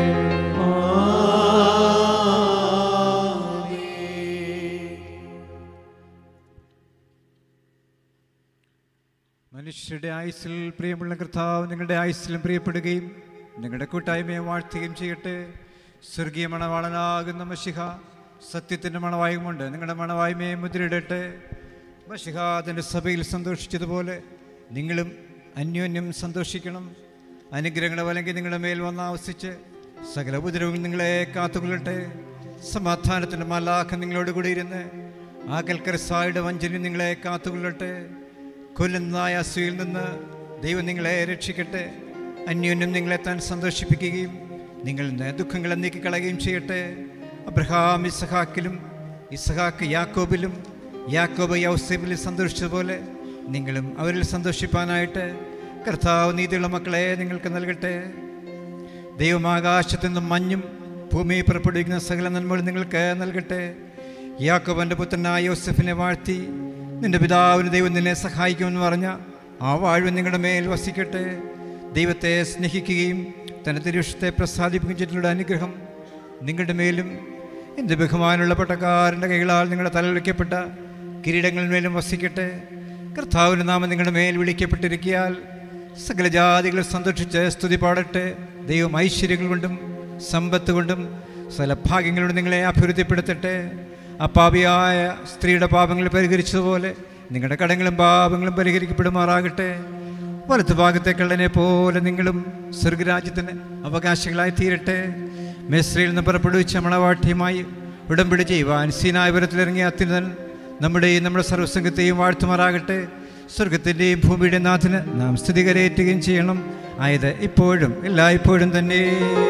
S1: മനുഷ്യരുടെ ആയുസ്സിൽ പ്രിയമുള്ള കർത്താവ് നിങ്ങളുടെ ആയുസ്സിലും പ്രിയപ്പെടുകയും നിങ്ങളുടെ കൂട്ടായ്മയെ വാഴ്ത്തുകയും ചെയ്യട്ടെ. സ്വർഗീയ മണവാളനാകുന്ന മശിഹ സത്യത്തിൻ്റെ മണവായും കൊണ്ട് നിങ്ങളുടെ മണവായ്മയെ മുദ്രയിടട്ടെ. മശിഹ അതിൻ്റെ സഭയിൽ സന്തോഷിച്ചതുപോലെ നിങ്ങളും അന്യോന്യം സന്തോഷിക്കണം. അനുഗ്രഹങ്ങളെ വലങ്കി നിങ്ങളുടെ മേൽ വന്നാവസിച്ച് സകല ഉപദ്രവങ്ങൾ നിങ്ങളെ കാത്തുകൊള്ളട്ടെ. സമാധാനത്തിൻ്റെ മലാഖ നിങ്ങളോട് കൂടി ഇരുന്ന് ആ കൽക്കരസായുടെ വഞ്ചന നിങ്ങളെ കാത്തുകൊള്ളട്ടെ. കൊല്ലുന്നതായ അസൂയിൽ നിന്ന് ദൈവം നിങ്ങളെ രക്ഷിക്കട്ടെ. അന്യോന്യം നിങ്ങളെ താൻ സന്തോഷിപ്പിക്കുകയും നിങ്ങൾ ദുഃഖങ്ങളെ നീക്കിക്കളയുകയും ചെയ്യട്ടെ. അബ്രഹാം ഇസഹാക്കിലും ഇസഹാക്ക് യാക്കോബിലും യാക്കോബ് യൗസേബിലും സന്തോഷിച്ചതുപോലെ നിങ്ങളും അവരിൽ സന്തോഷിപ്പാനായിട്ട് കർത്താവ് നീതിയുള്ള മക്കളെ നിങ്ങൾക്ക് നൽകട്ടെ. ദൈവം ആകാശത്തു നിന്നും മഞ്ഞും ഭൂമിയിൽ പുറപ്പെടുവിക്കുന്ന സകല നന്മകളും നിങ്ങൾക്ക് നൽകട്ടെ. യാക്കോബിൻ്റെ പുത്രനായ യോസെഫിനെ വാഴ്ത്തി നിന്റെ പിതാവിന് ദൈവം നിന്നെ സഹായിക്കുമെന്ന് പറഞ്ഞ ആ വാഴ്വ് നിങ്ങളുടെ മേൽ വസിക്കട്ടെ. ദൈവത്തെ സ്നേഹിക്കുകയും തൻ്റെ തിരുവിഷത്തെ പ്രസാദിപ്പിക്കുകയും ചെയ്തിട്ടുള്ള അനുഗ്രഹം നിങ്ങളുടെ മേലും എൻ്റെ ബഹുമാനമുള്ള പട്ടക്കാരൻ്റെ കൈകളാൽ നിങ്ങളുടെ തലയിൽ വയ്ക്കപ്പെട്ട കിരീടങ്ങളിന്മേലും വസിക്കട്ടെ. കർത്താവിൻ്റെ നാമം നിങ്ങളുടെ മേൽ വിളിക്കപ്പെട്ടിരിക്കിയാൽ സകല ജാതികൾ സന്തോഷിച്ച് സ്തുതി പാടട്ടെ. ദൈവം ഐശ്വര്യങ്ങൾ കൊണ്ടും സമ്പത്ത് കൊണ്ടും സകല ഭാഗ്യങ്ങളോട് നിങ്ങളെ അഭിവൃദ്ധിപ്പെടുത്തട്ടെ. അപാപിയായ സ്ത്രീയുടെ പാപങ്ങൾ പരിഹരിച്ചതുപോലെ നിങ്ങളുടെ കടങ്ങളും പാപങ്ങളും പരിഹരിക്കപ്പെടുമാറാകട്ടെ. വലത്ത് ഭാഗത്തെ കള്ളനെ പോലെ നിങ്ങളും സ്വർഗരാജ്യത്തിന് അവകാശികളായി തീരട്ടെ. മിസ്രയിൽ നിന്ന് പുറപ്പെടുവിച്ച മണവാട്ടിയുമായി ഉടമ്പടി ചെയ്യുവാൻ സീനായപുരത്തിലിറങ്ങിയ അത്യുന്നതൻ നമ്മുടെയും നമ്മുടെ സർവ്വസംഘത്തെയും വാഴ്ത്തുമാറാകട്ടെ. സ്വർഗത്തിൻ്റെയും ഭൂമിയുടെയും നാഥന് നാം സ്തുതി കരയേറ്റുകയും ചെയ്യണം, ആയത് ഇപ്പോഴും എല്ലായ്പ്പോഴും തന്നെ.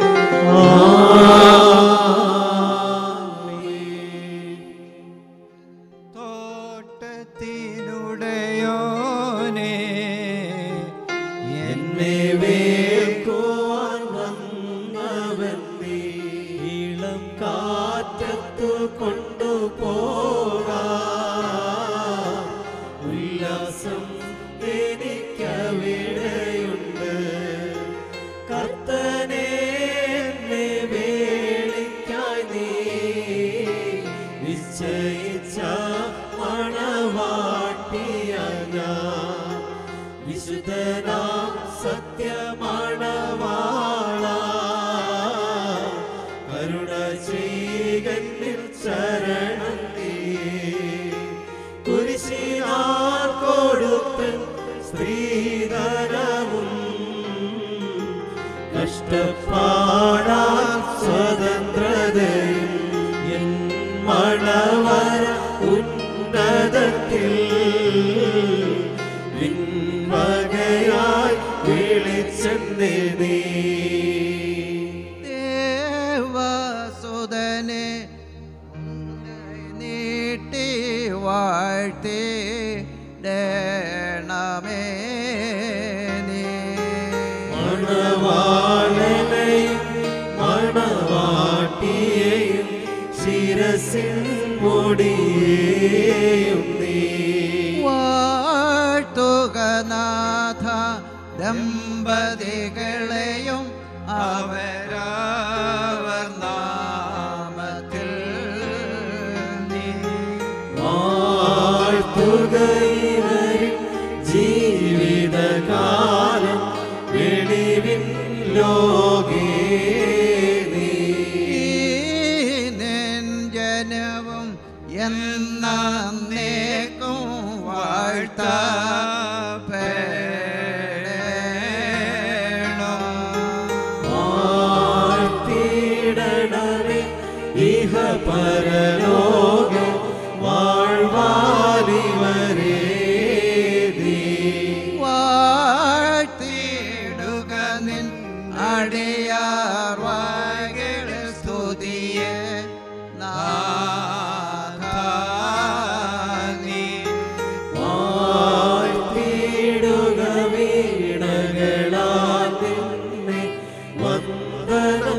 S2: തോട്ടത്തിനുടയോനേ എന്നെ വേൽക്കുവാൻ വന്നവൻ നീ, ഇളം കാറ്റത്തു കൊണ്ടുപോകാം ഉല്ലാസം എനിക്കവിടെയുണ്ട്. കർത്തനെ എന്നെ വേളിക്കായി നീ നിശ്ചയിച്ച മണവാട്ടിയ ഞാൻ, വിശുദ്ധനാം സത്യമണവാള കരുണ ചെയ്കന്നിൽ ശരണം നീ. കുരിശിനാർ കൊടുത്ത് സ്ത്രീധനവും കഷ്ടപ്പാടാൻ സ്വതന്ത്രതയും എൻ മണവര ഉന്നതത്തിൽ വിൺവകയായി വിളിച്ചെന്നേ നീ.
S3: ദേവസുതനെ നീട്ടി വാഴ്ത്തി ഡേണമേ നീ.
S2: മണവാളനെയും മണവാട്ടിയെയും ശിരസിൻ മുടിയേയും നീ
S3: വാഴ്ത്തുക നാഥ ദമ്പതികളെയും അവരവർ നാമത്തിൽ നീ.
S2: വാഴ്ത്തുക ഇവരിൻ ജീവിതകാലം വെളിവിൻ ലോകേ നീ.
S3: നിൻ ജനവും എന്നേക്കും വാഴ്ത്തപ്പെടണം.
S2: വാഴ്ത്തിടണമേ ഇഹ പരലോക വാഴ്വാലിവരേ നീ.
S3: വാഴ്ത്തിടുക നിൻ അടിയാർ വായ്കളെ സ്തുതിയെ നാഥ നീ.
S2: വാഴ്ത്തിടുക വീണകളാൽ നിന്നെ വന്ദനം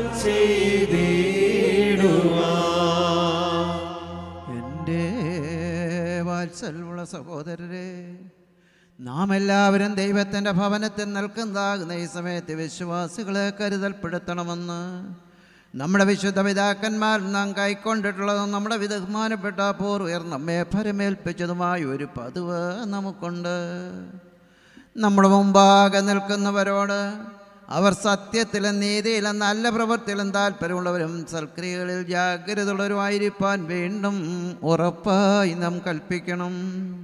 S2: ചെയ്തിടുവാൻ.
S3: എൻ്റെ വാത്സല്യമുള്ള സഹോദരരെ, നാം എല്ലാവരും ദൈവത്തിൻ്റെ ഭവനത്തിൽ നിൽക്കുന്നതാകുന്ന ഈ സമയത്ത് വിശ്വാസികളെ കരുതൽപ്പെടുത്തണമെന്ന് നമ്മുടെ വിശുദ്ധ പിതാക്കന്മാർ നാം കൈക്കൊണ്ടിട്ടുള്ളതും നമ്മുടെ ബഹുമാനപ്പെട്ട പൂർവ്വർ നമ്മെ ഫലമേൽപ്പിച്ചതുമായ ഒരു പതിവ് നമുക്കുണ്ട്. നമ്മുടെ മുമ്പാകെ നിൽക്കുന്നവരോട് അവർ സത്യത്തിലും നീതിയിലും നല്ല പ്രവൃത്തിയിലും താല്പര്യമുള്ളവരും സൽക്രിയകളിൽ ജാഗ്രതയുള്ളവരുമായിരിക്കാൻ വീണ്ടും ഉറപ്പായി നാം കൽപ്പിക്കണം.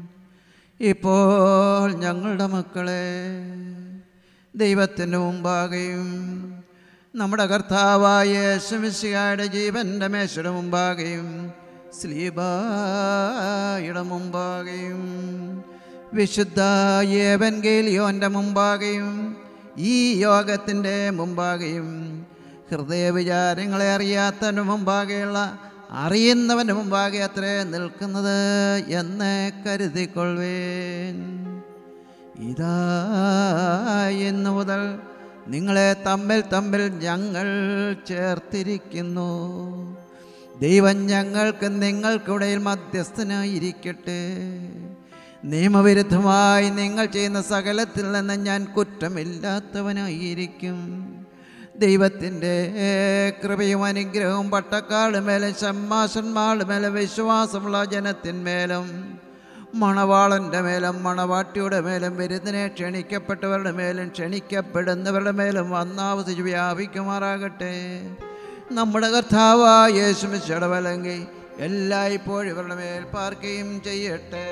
S3: ഇപ്പോൾ ഞങ്ങളുടെ മക്കളെ ദൈവത്തിൻ്റെ മുമ്പാകെയും നമ്മുടെ കർത്താവായ യേശുമിശിഹായുടെ ജീവൻ്റെ മേശയുടെ മുമ്പാകെയും സ്ലീബായുടെ മുമ്പാകെയും വിശുദ്ധ ഏവൻഗേലിയോൻ്റെ മുമ്പാകെയും ഈ യോഗത്തിൻ്റെ മുമ്പാകെയും ഹൃദയവിചാരങ്ങളെ അറിയാത്തവൻ്റെ മുമ്പാകെയുള്ള അറിയുന്നവൻ്റെ മുമ്പാകെ അത്രേ നിൽക്കുന്നത് എന്ന് കരുതിക്കൊള്ളുവേൻ. ഇതാ ഇന്നു മുതൽ നിങ്ങളെ തമ്മിൽ തമ്മിൽ ഞങ്ങൾ ചേർത്തിരിക്കുന്നു. ദൈവം ഞങ്ങൾക്ക് നിങ്ങൾക്കിടയിൽ മധ്യസ്ഥനായിരിക്കട്ടെ. നിയമവിരുദ്ധമായി നിങ്ങൾ ചെയ്യുന്ന സകലത്തിൽ നിന്ന് ഞാൻ കുറ്റമില്ലാത്തവനായിരിക്കും. ദൈവത്തിൻ്റെ കൃപയും അനുഗ്രഹവും പട്ടക്കാളുമേലും ഷമ്മാശന്മാളുമേലും വിശ്വാസമുള്ള ജനത്തിന്മേലും മണവാളൻ്റെ മേലും മണവാട്ടിയുടെ മേലും വിരുന്നിനെ ക്ഷണിക്കപ്പെട്ടവരുടെ മേലും ക്ഷണിക്കപ്പെടുന്നവരുടെ മേലും വന്നാവസിച്ച് വ്യാപിക്കുമാറാകട്ടെ. നമ്മുടെ കർത്താവായ യേശുമിശിഹായുടെ വലങ്കി എല്ലായ്പ്പോഴും ഇവരുടെ മേൽ പാർക്കുകയും ചെയ്യട്ടെ.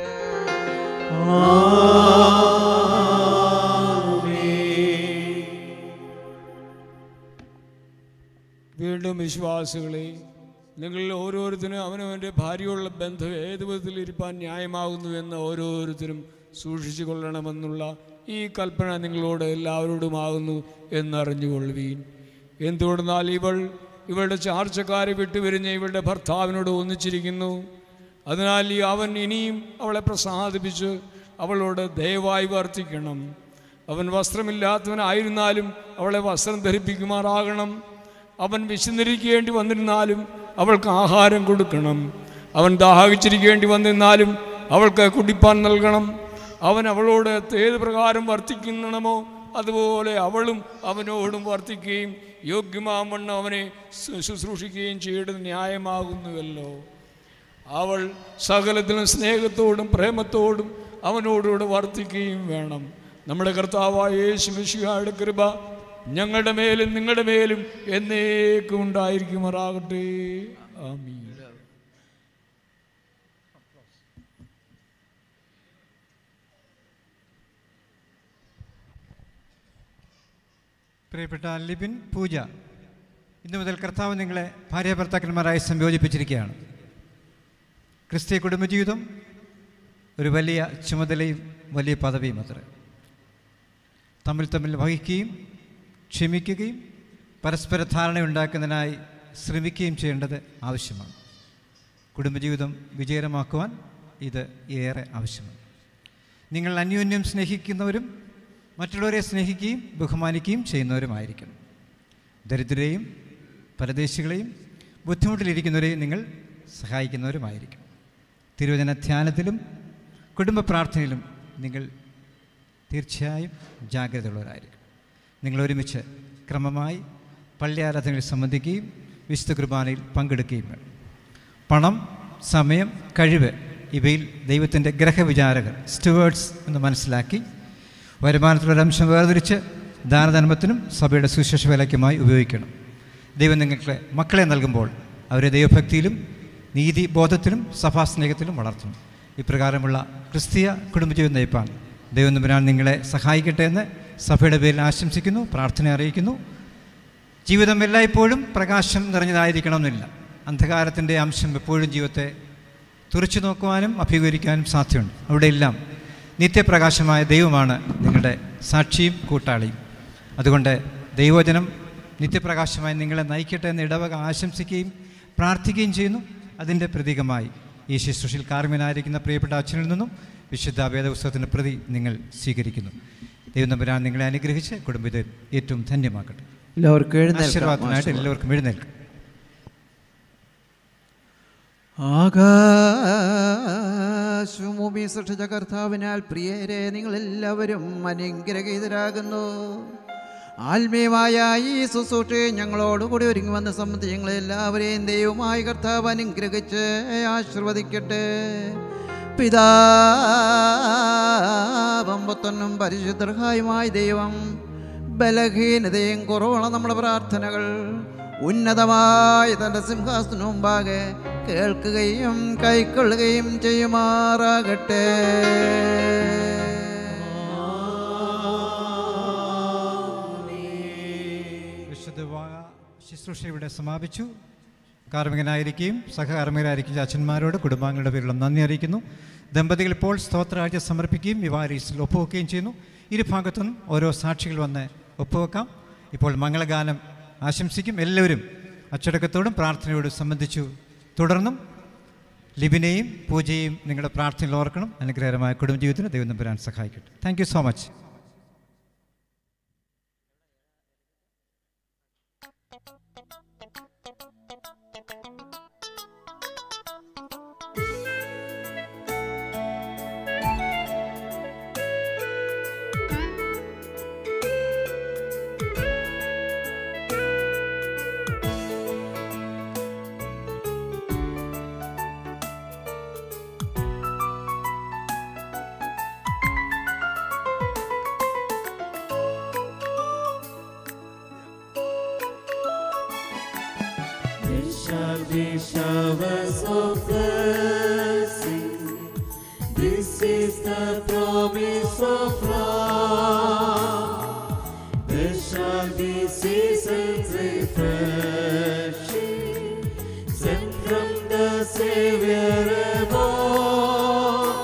S5: വീണ്ടും വിശ്വാസികളെ, നിങ്ങളിൽ ഓരോരുത്തരും അവനവൻ്റെ ഭാര്യയുള്ള ബന്ധം ഏത് വിധത്തിൽ ഇരിപ്പാൻ ന്യായമാകുന്നുവെന്ന് ഓരോരുത്തരും സൂക്ഷിച്ചു കൊള്ളണമെന്നുള്ള ഈ കൽപ്പന നിങ്ങളോട് എല്ലാവരോടുമാകുന്നു എന്നറിഞ്ഞുകൊള്ളുവീൻ. എന്തുകൊണ്ടെന്നാൽ ഇവൾ ഇവളുടെ ചാർച്ചക്കാരെ വിട്ടുപിരിഞ്ഞ് ഇവളുടെ ഭർത്താവിനോട് ഒന്നിച്ചിരിക്കുന്നു. അതിനാൽ ഈ അവൻ ഇനിയും അവളെ പ്രസാദിപ്പിച്ച് അവളോട് ദയവായി വർത്തിക്കണം. അവൻ വസ്ത്രമില്ലാത്തവനായിരുന്നാലും അവളെ വസ്ത്രം ധരിപ്പിക്കുമാറാകണം. അവൻ വിശന്നിരിക്കേണ്ടി വന്നിരുന്നാലും അവൾക്ക് ആഹാരം കൊടുക്കണം. അവൻ ദാഹിച്ചിരിക്കേണ്ടി വന്നിരുന്നാലും അവൾക്ക് കുടിപ്പാൻ നൽകണം. അവൻ അവളോട് ഏത് പ്രകാരം വർത്തിക്കണമോ അതുപോലെ അവളും അവനോടും വർത്തിക്കുകയും യോഗ്യമാവണ്ണം അവനെ ശുശ്രൂഷിക്കുകയും ചെയ്യേണ്ടത് ന്യായമാകുന്നുവല്ലോ. അവൾ സകലത്തിലും സ്നേഹത്തോടും പ്രേമത്തോടും അവനോടുകൂടെ വർത്തിക്കുകയും വേണം. നമ്മുടെ കർത്താവായ യേശു മിശിഹായുടെ കൃപ ഞങ്ങളുടെ മേലും നിങ്ങളുടെ മേലും എന്നേക്കും ഉണ്ടായിരിക്കുമാറാകട്ടെ. ആമീൻ.
S1: പ്രിയപ്പെട്ട ലിബിൻ പൂജ, ഇന്നു മുതൽ കർത്താവ് നിങ്ങളെ ഭാര്യ ഭർത്താക്കന്മാരായി സംയോജിപ്പിച്ചിരിക്കുകയാണ്. ക്രിസ്തീയ കുടുംബജീവിതം ഒരു വലിയ ചുമതലയും വലിയ പദവിയും അത്ര. തമ്മിൽ തമ്മിൽ വഹിക്കുകയും ക്ഷമിക്കുകയും പരസ്പര ധാരണയുണ്ടാക്കുന്നതിനായി ശ്രമിക്കുകയും ചെയ്യേണ്ടത് ആവശ്യമാണ്. കുടുംബജീവിതം വിജയകരമാക്കുവാൻ ഇത് ഏറെ ആവശ്യമാണ്. നിങ്ങൾ അന്യോന്യം സ്നേഹിക്കുന്നവരും മറ്റുള്ളവരെ സ്നേഹിക്കുകയും ബഹുമാനിക്കുകയും ചെയ്യുന്നവരുമായിരിക്കണം. ദരിദ്രരെയും പരദേശികളെയും ബുദ്ധിമുട്ടിലിരിക്കുന്നവരെയും നിങ്ങൾ സഹായിക്കുന്നവരുമായിരിക്കണം. തിരുവചന ധ്യാനത്തിലും കുടുംബ പ്രാർത്ഥനയിലും നിങ്ങൾ തീർച്ചയായും ജാഗ്രതയുള്ളവരായിരിക്കും. നിങ്ങൾ ഒരുമിച്ച് ക്രമമായി പള്ളി ആരാധനയിൽ സംബന്ധിക്കുകയും വിശുദ്ധ കുർബാനയിൽ പങ്കെടുക്കുകയും വേണം. പണം, സമയം, കഴിവ് ഇവയിൽ ദൈവത്തിൻ്റെ ഗ്രഹവിചാരകർ സ്റ്റുവേർഡ്സ് എന്ന് മനസ്സിലാക്കി വരുമാനത്തിലൊരംശം വേർതിരിച്ച് ദാനധർമ്മത്തിനും സഭയുടെ സുവിശേഷ വേലയ്ക്കുമായി ഉപയോഗിക്കണം. ദൈവം നിങ്ങൾക്ക് മക്കളെ നൽകുമ്പോൾ അവരെ ദൈവഭക്തിയിലും നീതിബോധത്തിലും സഭാസ്നേഹത്തിലും വളർത്തണം. ഇപ്രകാരമുള്ള ക്രിസ്തീയ കുടുംബജീവിതം നയിപ്പാൻ ദൈവം തമ്പുരാൻ നിങ്ങളെ സഹായിക്കട്ടെ എന്ന് സഭയുടെ പേരിൽ ആശംസിക്കുന്നു, പ്രാർത്ഥന അറിയിക്കുന്നു. ജീവിതം എല്ലായ്പ്പോഴും പ്രകാശം നിറഞ്ഞതായിരിക്കണമെന്നില്ല. അന്ധകാരത്തിൻ്റെ അംശം എപ്പോഴും ജീവിതത്തെ തുറച്ചു നോക്കുവാനും അഭിമുഖീകരിക്കാനും സാധ്യതയുണ്ട്. അവിടെയെല്ലാം നിത്യപ്രകാശമായ ദൈവമാണ് നിങ്ങളുടെ സാക്ഷിയും കൂട്ടാളിയും. അതുകൊണ്ട് ദൈവവചനം നിത്യപ്രകാശമായി നിങ്ങളെ നയിക്കട്ടെ എന്ന് ഇടവക ആശംസിക്കുകയും പ്രാർത്ഥിക്കുകയും ചെയ്യുന്നു. അതിൻ്റെ പ്രതീകമായി ഈ ശുശ്രൂഷയിൽ കാർമ്മികനായിരിക്കുന്ന പ്രിയപ്പെട്ട അച്ഛനിൽ നിന്നും വിശുദ്ധ വേദപുസ്തകത്തിൻ്റെ പ്രതി നിങ്ങൾ സ്വീകരിക്കുന്നു. ദൈവം തമ്പുരാൻ നിങ്ങളെ അനുഗ്രഹിച്ച് കുടുംബത്തെ ഏറ്റവും ധന്യമാക്കട്ടെ. ആശീർവാദത്തിനായിട്ട് എല്ലാവർക്കും എഴുന്നേൽക്കും.
S3: ആകാശഭൂമി സൃഷ്ടിച്ച കർത്താവിനാൽ പ്രിയരെ നിങ്ങളെല്ലാവരും അനുഗ്രഹീതരാകുന്നു. ആത്മീയമായ ഈ ശുശ്രൂഷയെ ഞങ്ങളോടുകൂടി ഒരുങ്ങി വന്ന സംബന്ധിച്ച് ഞങ്ങളെല്ലാവരെയും ദൈവമായ കർത്താവ് അനുഗ്രഹിച്ച് ആശീർവദിക്കട്ടെ. പിതാവും പുത്രനും പരിശുദ്ധർഹായുമായ ദൈവം ബലഹീനതയും കുറവുള്ള നമ്മുടെ പ്രാർത്ഥനകൾ ഉന്നതമായ തൻ്റെ സിംഹാസന മുമ്പാകെ കേൾക്കുകയും കൈക്കൊള്ളുകയും ചെയ്യുമാറാകട്ടെ.
S1: വിശുദ്ധ ശുശ്രൂഷ ഇവിടെ സമാപിച്ചു. കാർമ്മികനായിരിക്കുകയും സഹകാർമ്മികരായിരിക്കുന്ന അച്ഛന്മാരോട് കുടുംബാംഗങ്ങളുടെ പേരിലുള്ള നന്ദി അറിയിക്കുന്നു. ദമ്പതികൾ ഇപ്പോൾ സ്തോത്രാഴ്ച സമർപ്പിക്കുകയും വിവാഹരീസിൽ ഒപ്പുവെക്കുകയും ചെയ്യുന്നു. ഇരുഭാഗത്തും ഓരോ സാക്ഷികൾ വന്ന് ഒപ്പുവെക്കാം. ഇപ്പോൾ മംഗളഗാനം ആശംസിക്കും. എല്ലാവരും അച്ചടക്കത്തോടും പ്രാർത്ഥനയോടും സംബന്ധിച്ചു. തുടർന്നും ലിബിനെയും പൂജയും നിങ്ങളുടെ പ്രാർത്ഥനയിൽ ഓർക്കണം. അനുഗ്രഹകരമായ കുടുംബജീവിതത്തിന് ദൈവം തമ്പുരാൻ സഹായിക്കട്ടെ. Thank you so much.
S2: Shall be showers of blessing. This is the promise of love. There shall be seasons refreshing, sent from the Savior above.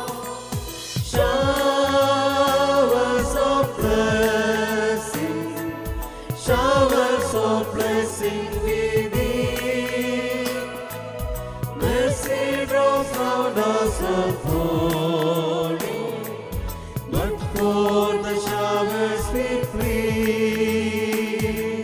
S2: Showers of blessing, showers of blessing. Round us are falling, but for the showers we plead.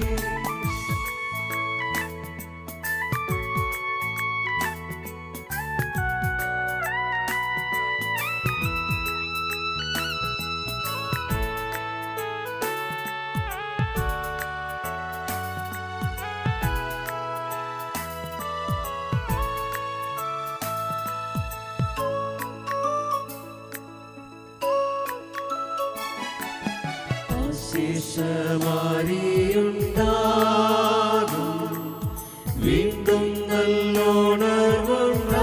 S2: ശിശമാരിയുണ്ടാകും വീണ്ടും നല്ലോണർവുണ്ടാ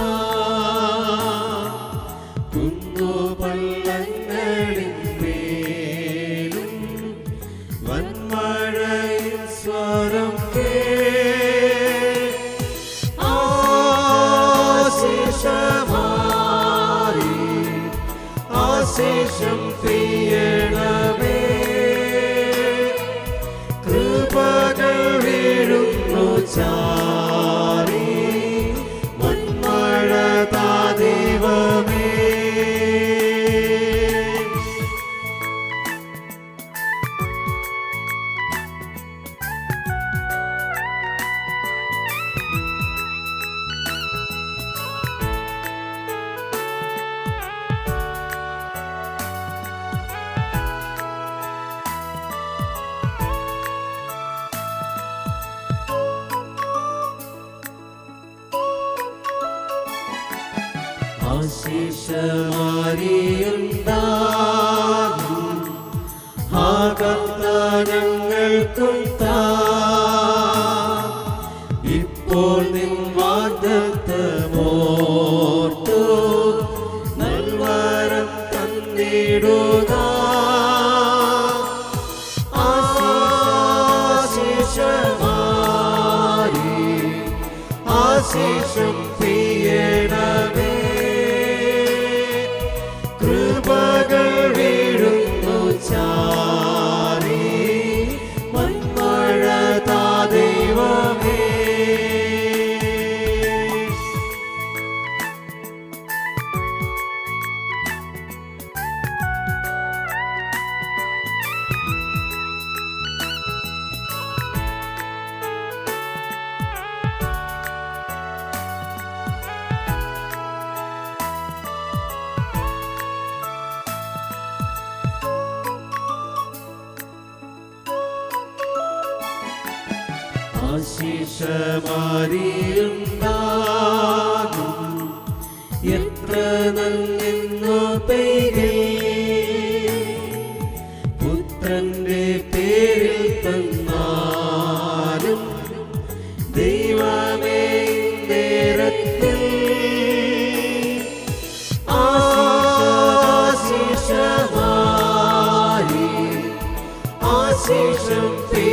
S2: കുന്നുപള്ളങ്ങളിന്മേലും വന്മഴയിൽ സ്വരം കേ ആശിഷമാരി ആശിഷം പെയ്യണമേ. കൃപകൾ വീഴുന്നു ചാരി മൺമഴ താ ദൈവമേ. ആശിഷമാരിയുണ്ടാകും ആ കർത്താനങ്ങൾക്കും താ ഇപ്പോൾ നിൻ വാഗ്ദത്തമോർത്തു നൽവരം തന്നിടുക. ആശിഷമാരി ആശിഷം പെയ്യണമേ. കൃപകൾ വീഴുന്നു ചാരി മൺമഴ താ ദൈവമേ. ആശിഷമാരിയുണ്ടാകും എത്ര നല്ലെന്നു പെയ്കേ. പുത്രന്റെ പേരിൽ തന്നാലും ദൈവമേ നേരത്തിൽ ആശിഷമാരി ആശിഷം